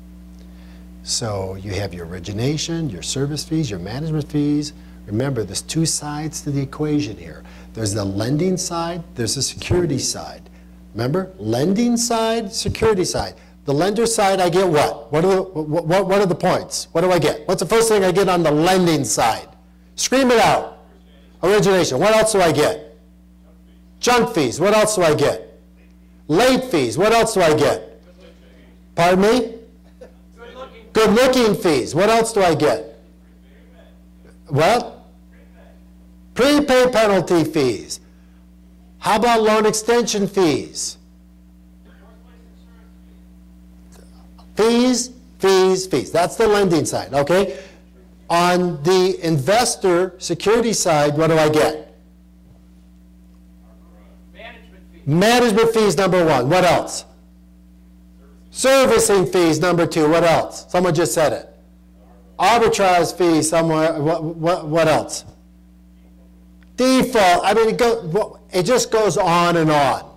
So you have your origination, your service fees, your management fees. Remember, there's two sides to the equation here. There's the lending side, there's the security side. Remember, lending side, security side. The lender side, I get what? What are the points? What do I get? What's the first thing I get on the lending side? Scream it out. Origination. What else do I get? Junk fees. What else do I get? Late fees. What else do I get? Pardon me? Good-looking fees. What else do I get? What? Prepay penalty fees. How about loan extension fees? Fees, fees, fees. That's the lending side, okay? On the investor security side, what do I get? Management fees. Management fees, number one. What else? Servicing fees, number two. What else? Someone just said it. Arbitrage fees, somewhere. What else? Default. I mean, it just goes on and on.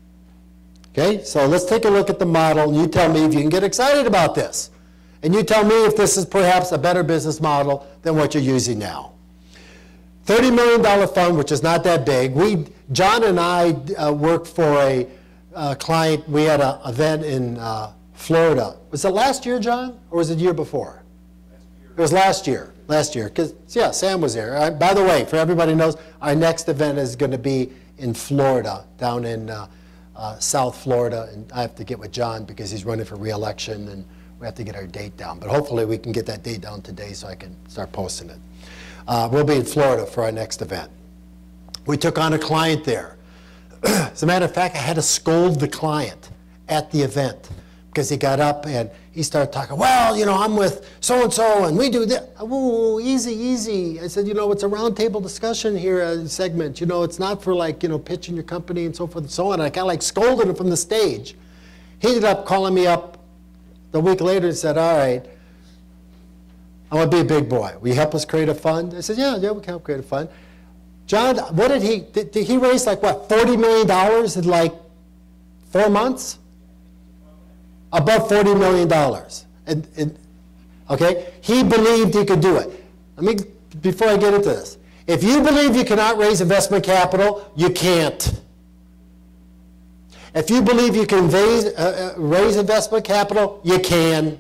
Okay, so let's take a look at the model, and you tell me if you can get excited about this. And you tell me if this is perhaps a better business model than what you're using now. $30 million fund, which is not that big. John and I worked for a client. We had an event in Florida. Was it last year, John, or was it the year before? It was last year. Last year, because yeah, Sam was there. By the way, for everybody who knows, our next event is going to be in Florida, down in South Florida, and I have to get with John because he's running for re-election, and we have to get our date down. But hopefully we can get that date down today so I can start posting it. We'll be in Florida for our next event. We took on a client there. As a matter of fact, I had to scold the client at the event because he got up and he started talking, well, I'm with so-and-so and we do this. Whoa, easy, easy. I said, it's a roundtable discussion here, segment. It's not for pitching your company and so forth and so on. And I kind of scolded him from the stage. He ended up calling me up a week later and said, all right, I want to be a big boy. Will you help us create a fund? I said, yeah, we can help create a fund. John, what did he raise $40 million in 4 months? Above $40 million. Okay? He believed he could do it. Before I get into this, if you believe you cannot raise investment capital, you can't. If you believe you can raise investment capital, you can.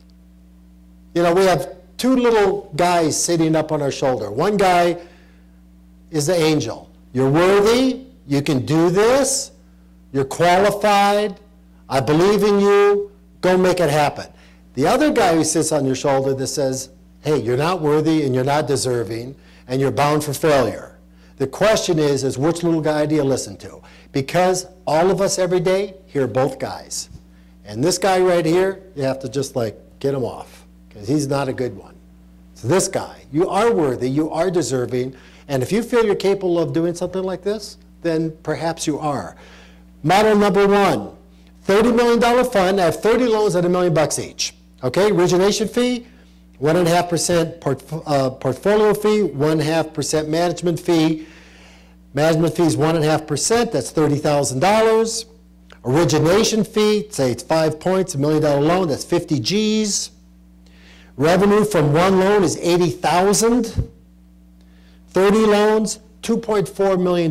We have two little guys sitting up on our shoulder. One guy is the angel. You're worthy, you can do this, you're qualified, I believe in you, go make it happen. The other guy who sits on your shoulder that says, hey, you're not worthy and you're not deserving and you're bound for failure. The question is which little guy do you listen to? Because all of us every day hear both guys. And this guy right here, you have to just like get him off, because he's not a good one. So this guy, you are worthy, you are deserving, and if you feel you're capable of doing something like this, then perhaps you are. Model number 1, $30 million fund. I have 30 loans at $1 million each. Okay, origination fee, 1.5% portfolio fee, 1.5% management fee. Management fee is 1.5%, that's $30,000. Origination fee, say it's 5 points, $1 million loan, that's 50 G's. Revenue from one loan is $80,000. 30 loans, $2.4 million.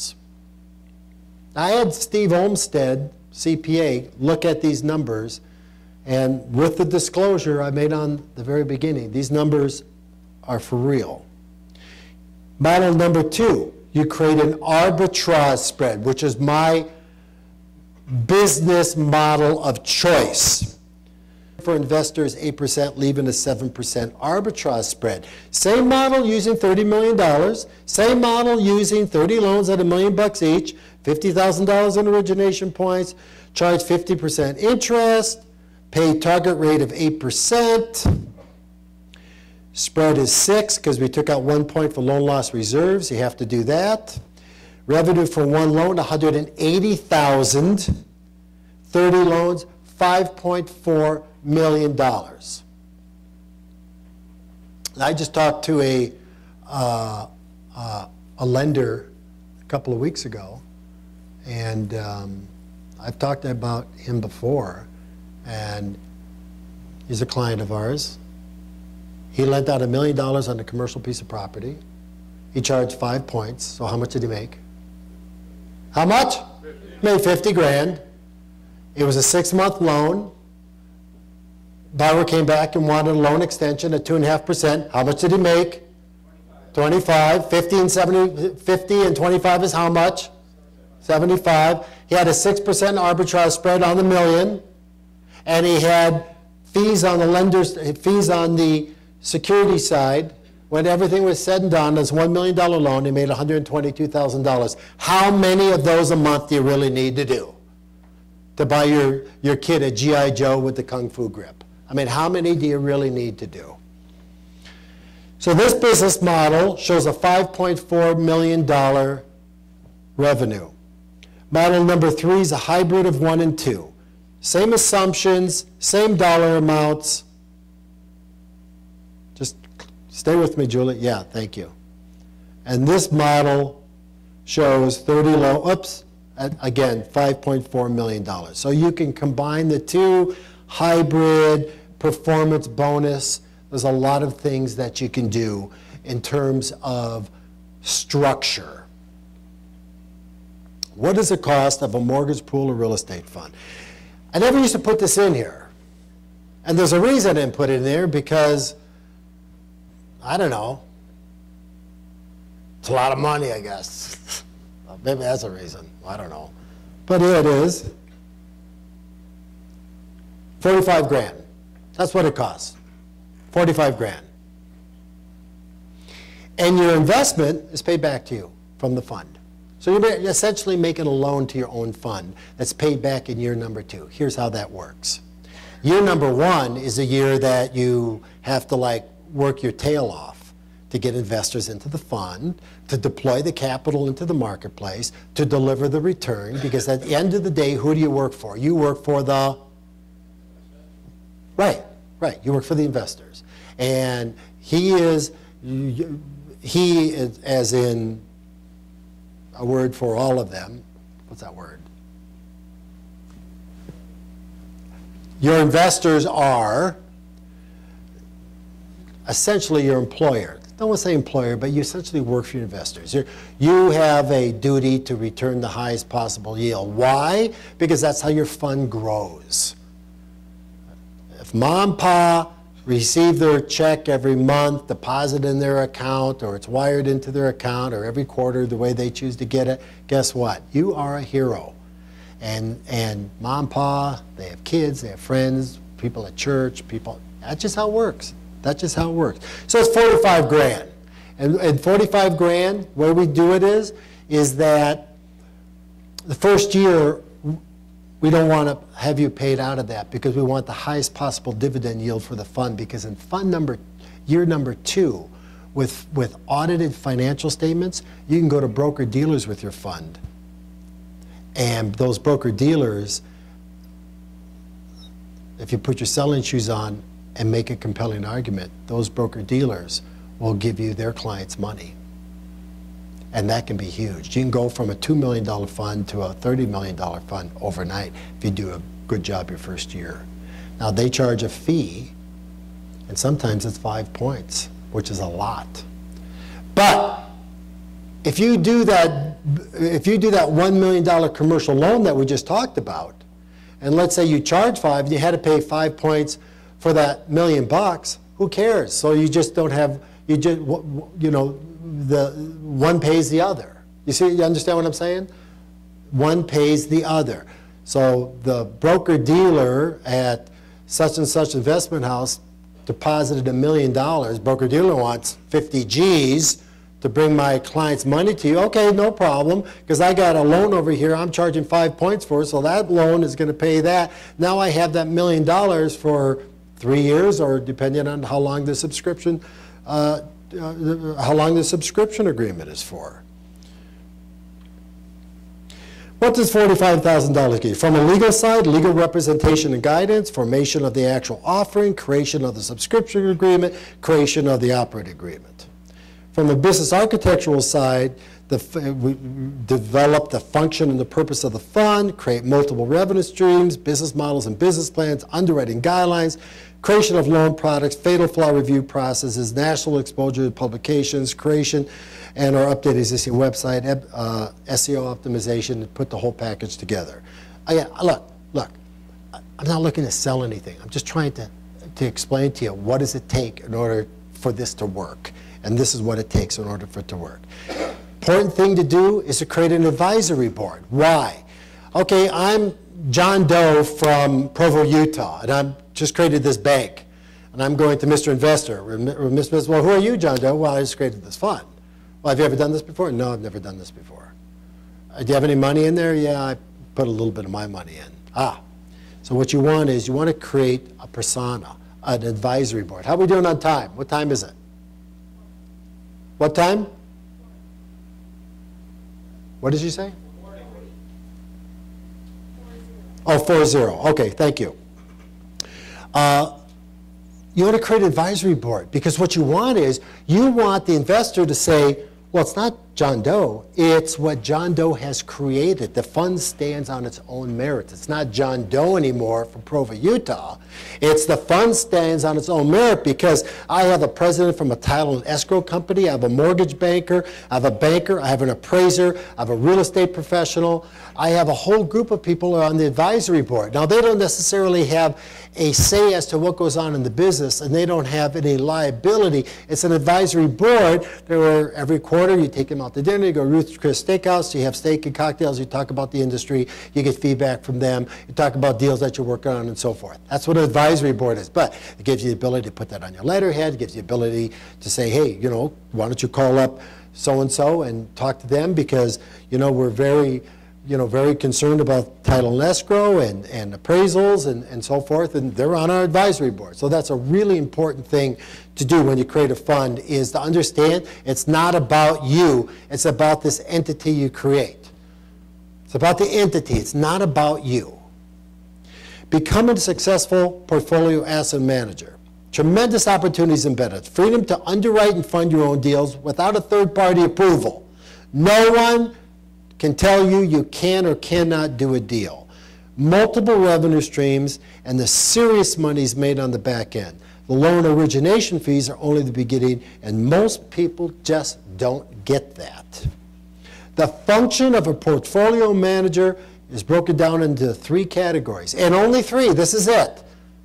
I had Steve Olmstead, CPA, look at these numbers, and with the disclosure I made on the very beginning, these numbers are for real. Model number 2, you create an arbitrage spread, which is my business model of choice. For investors, 8%, leaving a 7% arbitrage spread. Same model using $30 million, same model using 30 loans at $1 million each, $50,000 in origination points, charge 50% interest, pay target rate of 8%. Spread is 6 because we took out 1 point for loan loss reserves. You have to do that. Revenue for one loan, $180,000. 30 loans, $5.4 million. I just talked to a lender a couple of weeks ago, and I've talked about him before, and he's a client of ours. He lent out $1 million on a commercial piece of property. He charged 5 points, so how much did he make? How much? 50. Made 50 grand. It was a 6-month loan. Borrower came back and wanted a loan extension at 2.5%. How much did he make? 25. 50 and 25 is how much? 75. He had a 6% arbitrage spread on the million, and he had fees on the lenders, fees on the security side. When everything was said and done, as $1 million loan, he made $122,000. How many of those a month do you really need to do to buy your kid a G.I. Joe with the Kung Fu grip? I mean, how many do you really need to do? So this business model shows a $5.4 million revenue. Model number 3 is a hybrid of 1 and 2. Same assumptions, same dollar amounts. Just stay with me, Julie. Yeah, thank you. And this model shows 30 low, oops, again, $5.4 million. So you can combine the two, hybrid, performance bonus. There's a lot of things that you can do in terms of structure. What is the cost of a mortgage pool or real estate fund? I never used to put this in here. And there's a reason I didn't put it in there, because, I don't know, it's a lot of money, I guess. Maybe that's a reason. I don't know. But here it is. 45 grand. That's what it costs. 45 grand. And your investment is paid back to you from the fund. So you're essentially making a loan to your own fund that's paid back in year number 2. Here's how that works. Year number 1 is a year that you have to work your tail off to get investors into the fund, to deploy the capital into the marketplace, to deliver the return, because at the end of the day, who do you work for? You work for the, right, you work for the investors. And he is as in a word for all of them. What's that word? Your investors are essentially your employer. I don't want to say employer, but you essentially work for your investors. You have a duty to return the highest possible yield. Why? Because that's how your fund grows. If mom and pa receive their check every month, deposit in their account, or it's wired into their account, or every quarter the way they choose to get it, guess what? You are a hero. And mom and pa, they have kids, they have friends, people at church, that's just how it works. That's just how it works. So it's 45 grand. And 45 grand, where we do it is that the first year, we don't want to have you paid out of that because we want the highest possible dividend yield for the fund, because in year number 2, with audited financial statements, you can go to broker-dealers with your fund. And those broker-dealers, if you put your selling shoes on and make a compelling argument, those broker-dealers will give you their clients money. And that can be huge. You can go from a $2 million fund to a $30 million fund overnight if you do a good job your first year. Now, they charge a fee, and sometimes it's 5 points, which is a lot. But if you do that $1 million commercial loan that we just talked about, and let's say you charge 5, and you had to pay 5 points for that $1 million, who cares? So you just don't have, the one pays the other. You understand what I'm saying? One pays the other. So the broker-dealer at such and such investment house deposited $1 million. Broker-dealer wants 50 G's to bring my client's money to you. Okay, no problem, because I got a loan over here I'm charging 5 points for, so that loan is going to pay that. Now I have that $1 million for 3 years, or depending on how long the subscription agreement is for. What does $45,000 give you? From a legal side, legal representation and guidance, formation of the actual offering, creation of the subscription agreement, creation of the operating agreement. From a business architectural side, we develop the function and the purpose of the fund, create multiple revenue streams, business models and business plans, underwriting guidelines, creation of loan products, fatal flaw review processes, national exposure to publications, creation and or update existing website, SEO optimization, put the whole package together. Look, I'm not looking to sell anything. I'm just trying to explain to you what does it take in order for this to work. And this is what it takes in order for it to work. Important thing to do is to create an advisory board. Why? Okay, I'm John Doe from Provo, Utah, and I've just created this bank. And I'm going to Mr. Investor. Mr. Investor, well, who are you, John Doe? Well, I just created this fund. Well, have you ever done this before? No, I've never done this before. Do you have any money in there? Yeah, I put a little bit of my money in. So what you want is you want to create a persona, an advisory board. How are we doing on time? What time is it? What time? What did you say? 4:0. Okay, thank you. You want to create an advisory board, because what you want is you want the investor to say, well, it's not John Doe, it's what John Doe has created. The fund stands on its own merits. It's not John Doe anymore from Provo, Utah. It's the fund stands on its own merit because I have a president from a title and escrow company, I have a mortgage banker, I have a banker, I have an appraiser, I have a real estate professional. I have a whole group of people on the advisory board. Now, they don't necessarily have a say as to what goes on in the business, and they don't have any liability. It's an advisory board where every quarter you take them out to dinner, you go to Ruth's Chris Steakhouse, you have steak and cocktails, you talk about the industry, you get feedback from them, you talk about deals that you're working on and so forth. That's what an advisory board is. But it gives you the ability to put that on your letterhead, it gives you the ability to say, hey, why don't you call up so-and-so and talk to them, because, we're very concerned about title and escrow and appraisals and so forth, and they're on our advisory board. So that's a really important thing to do when you create a fund, is to understand it's not about you, it's about this entity you create. It's about the entity, it's not about you. Becoming a successful portfolio asset manager. Tremendous opportunities and benefits. Freedom to underwrite and fund your own deals without a third-party approval. No one can tell you you can or cannot do a deal. Multiple revenue streams and the serious money is made on the back end. The loan origination fees are only the beginning, and most people just don't get that. The function of a portfolio manager is broken down into 3 categories, and only 3. This is it.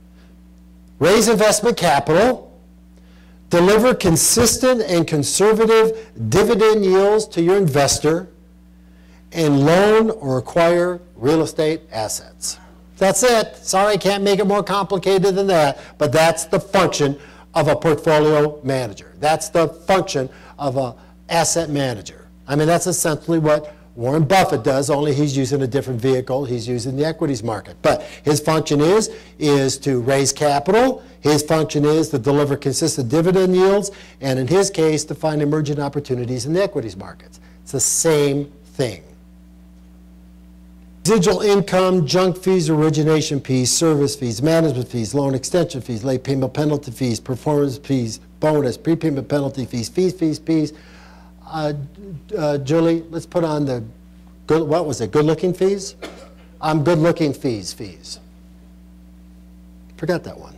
Raise investment capital, deliver consistent and conservative dividend yields to your investor, and loan or acquire real estate assets. That's it. Sorry, I can't make it more complicated than that, but that's the function of a portfolio manager. That's the function of an asset manager. I mean, that's essentially what Warren Buffett does, only he's using a different vehicle. He's using the equities market. But his function is to raise capital. His function is to deliver consistent dividend yields, and in his case, to find emerging opportunities in the equities markets. It's the same thing. Residual income, junk fees, origination fees, service fees, management fees, loan extension fees, late payment penalty fees, performance fees, bonus, prepayment penalty fees, fees. Julie, let's put on the, what was it, good-looking fees? Good-looking fees. Forgot that one.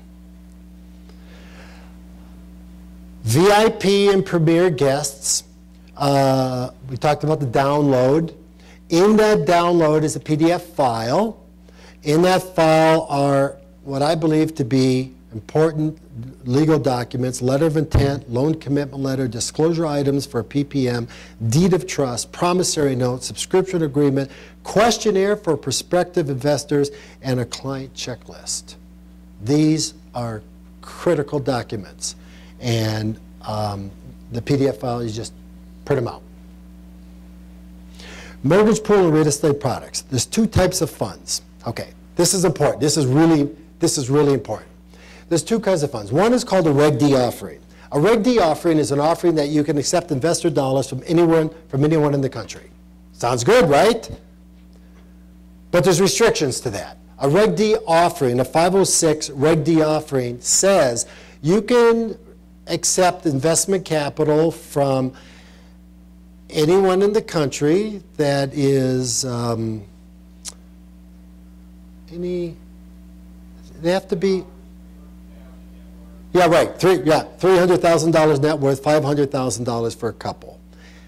VIP and premier guests. We talked about the download. In that download is a PDF file. In that file are what I believe to be important legal documents: letter of intent, loan commitment letter, disclosure items for PPM, deed of trust, promissory note, subscription agreement, questionnaire for prospective investors, and a client checklist. These are critical documents. And the PDF file, you just print them out. Mortgage pool and real estate products. There's two types of funds. Okay, this is important. This is really important. There's two kinds of funds. One is called a Reg D offering. A Reg D offering is an offering that you can accept investor dollars from anyone in the country. Sounds good, right? But there's restrictions to that. A Reg D offering, a 506 Reg D offering, says you can accept investment capital from anyone in the country that is they have to be, yeah, right, $300,000 net worth, $500,000 for a couple.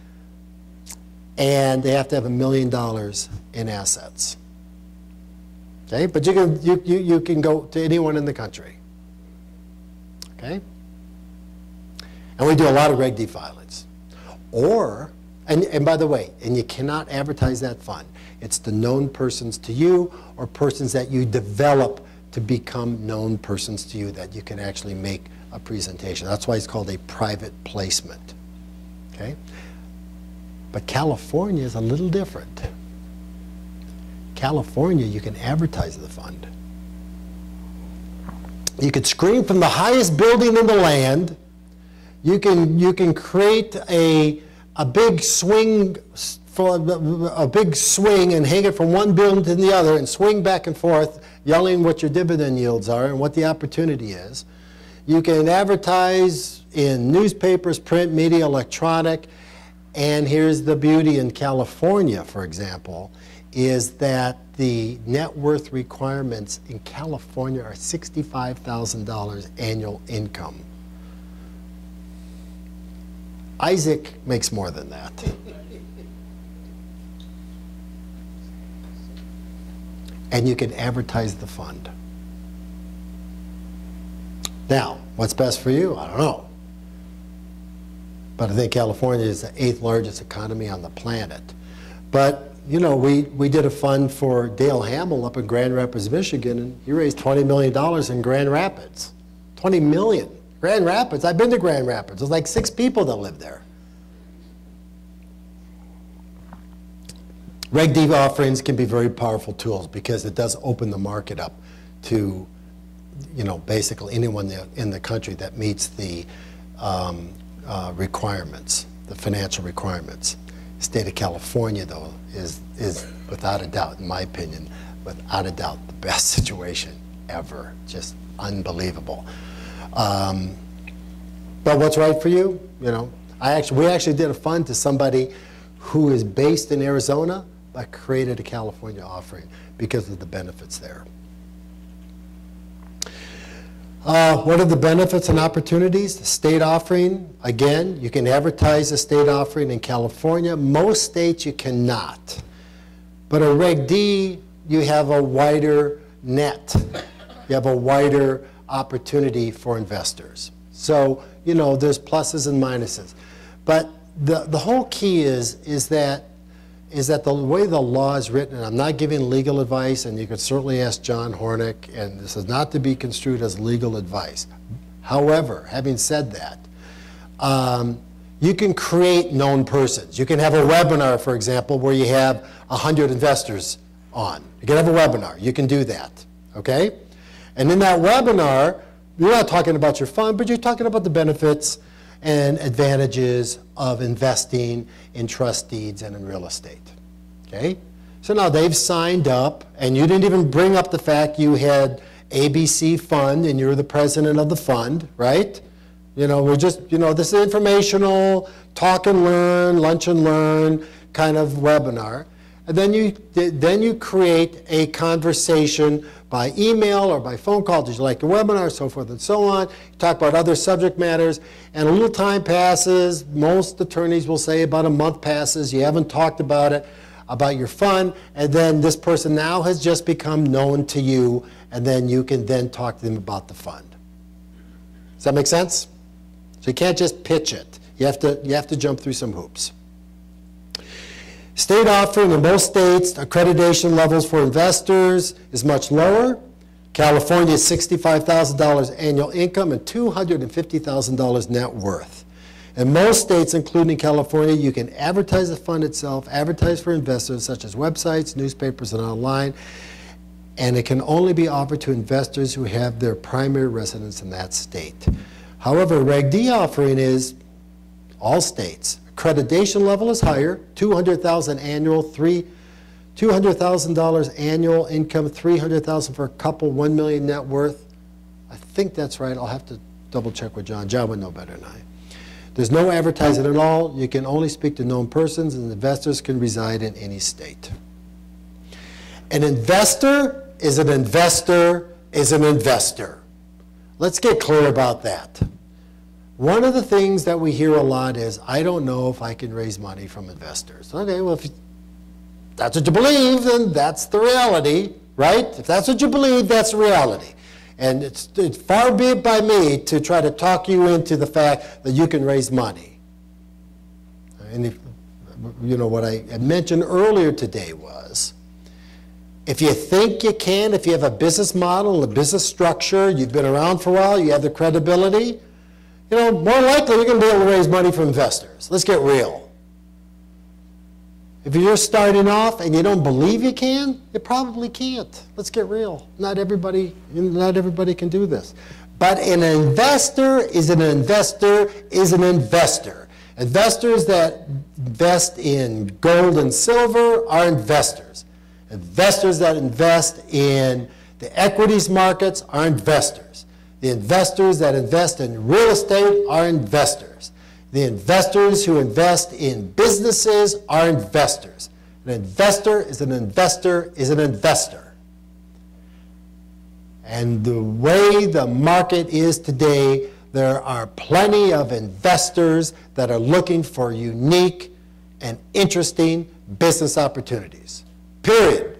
And they have to have $1 million in assets. Okay, but you can go to anyone in the country. Okay? And we do a lot of Reg D filings. Or, and by the way, and you cannot advertise that fund. It's to known persons to you or persons that you develop to become known persons to you that you can actually make a presentation. That's why it's called a private placement. Okay? But California is a little different. California, you can advertise the fund. You could scream from the highest building in the land. You can create a big swing and hang it from one building to the other and swing back and forth, yelling what your dividend yields are and what the opportunity is. You can advertise in newspapers, print, media, electronic. And here's the beauty in California, for example, is that the net worth requirements in California are $65,000 annual income. Isaac makes more than that. And you can advertise the fund. Now, what's best for you? I don't know. But I think California is the 8th largest economy on the planet. But, you know, we did a fund for Dale Hamill up in Grand Rapids, Michigan, and he raised $20 million in Grand Rapids. $20 million. Grand Rapids, I've been to Grand Rapids. There's like 6 people that live there. Reg D offerings can be very powerful tools because it does open the market up to, you know, basically anyone in the country that meets the requirements, the financial requirements. The state of California, though, is without a doubt, in my opinion, without a doubt, the best situation ever. Just unbelievable. But what's right for you? You know, we actually did a fund to somebody who is based in Arizona, but created a California offering because of the benefits there. What are the benefits and opportunities? The state offering, again, you can advertise a state offering in California. Most states you cannot. But a Reg D, you have a wider net. You have a wider opportunity for investors. So, you know, there's pluses and minuses. But the whole key is that the way the law is written, and I'm not giving legal advice, and you could certainly ask John Hornick, and this is not to be construed as legal advice. However, having said that, you can create known persons. You can have a webinar, for example, where you have 100 investors on. You can have a webinar. You can do that, okay? And in that webinar, you're not talking about your fund, but you're talking about the benefits and advantages of investing in trust deeds and in real estate, okay? So now they've signed up, and you didn't even bring up the fact you had ABC Fund and you're the president of the fund, right? You know, we're just, you know, this is informational, talk and learn, lunch and learn kind of webinar. And then you create a conversation by email or by phone call. Did you like the webinar, so forth and so on. You talk about other subject matters, and a little time passes. Most attorneys will say about a month passes. You haven't talked about it, about your fund, and then this person now has just become known to you, and then you can then talk to them about the fund. Does that make sense? So you can't just pitch it. You have to jump through some hoops. State offering in most states, accreditation levels for investors is much lower. California is $65,000 annual income and $250,000 net worth. In most states, including California, you can advertise the fund itself, advertise for investors such as websites, newspapers, and online, and it can only be offered to investors who have their primary residence in that state. However, Reg D offering is all states. Accreditation level is higher, $200,000 annual, $200,000 annual income, $300,000 for a couple, $1 million net worth. I think that's right. I'll have to double check with John. John would know better than I. There's no advertising at all. You can only speak to known persons, and investors can reside in any state. An investor is an investor is an investor. Let's get clear about that. One of the things that we hear a lot is, I don't know if I can raise money from investors. Okay, well, if that's what you believe, then that's the reality, right? If that's what you believe, that's the reality. And it's far be it by me to try to talk you into the fact that you can raise money. And if, you know, what I mentioned earlier today was, if you think you can, if you have a business model, a business structure, you've been around for a while, you have the credibility, you know, more likely you're going to be able to raise money from investors. Let's get real. If you're just starting off and you don't believe you can, you probably can't. Let's get real. Not everybody can do this. But an investor is an investor is an investor. Investors that invest in gold and silver are investors. Investors that invest in the equities markets are investors. The investors that invest in real estate are investors. The investors who invest in businesses are investors. An investor is an investor is an investor. And the way the market is today, there are plenty of investors that are looking for unique and interesting business opportunities. Period.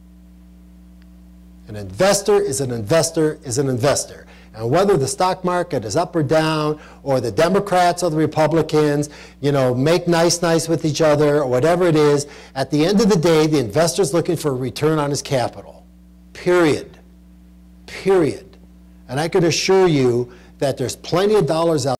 An investor is an investor is an investor. And whether the stock market is up or down, or the Democrats or the Republicans, you know, make nice with each other, or whatever it is, at the end of the day, the investor's looking for a return on his capital. Period. Period. And I can assure you that there's plenty of dollars out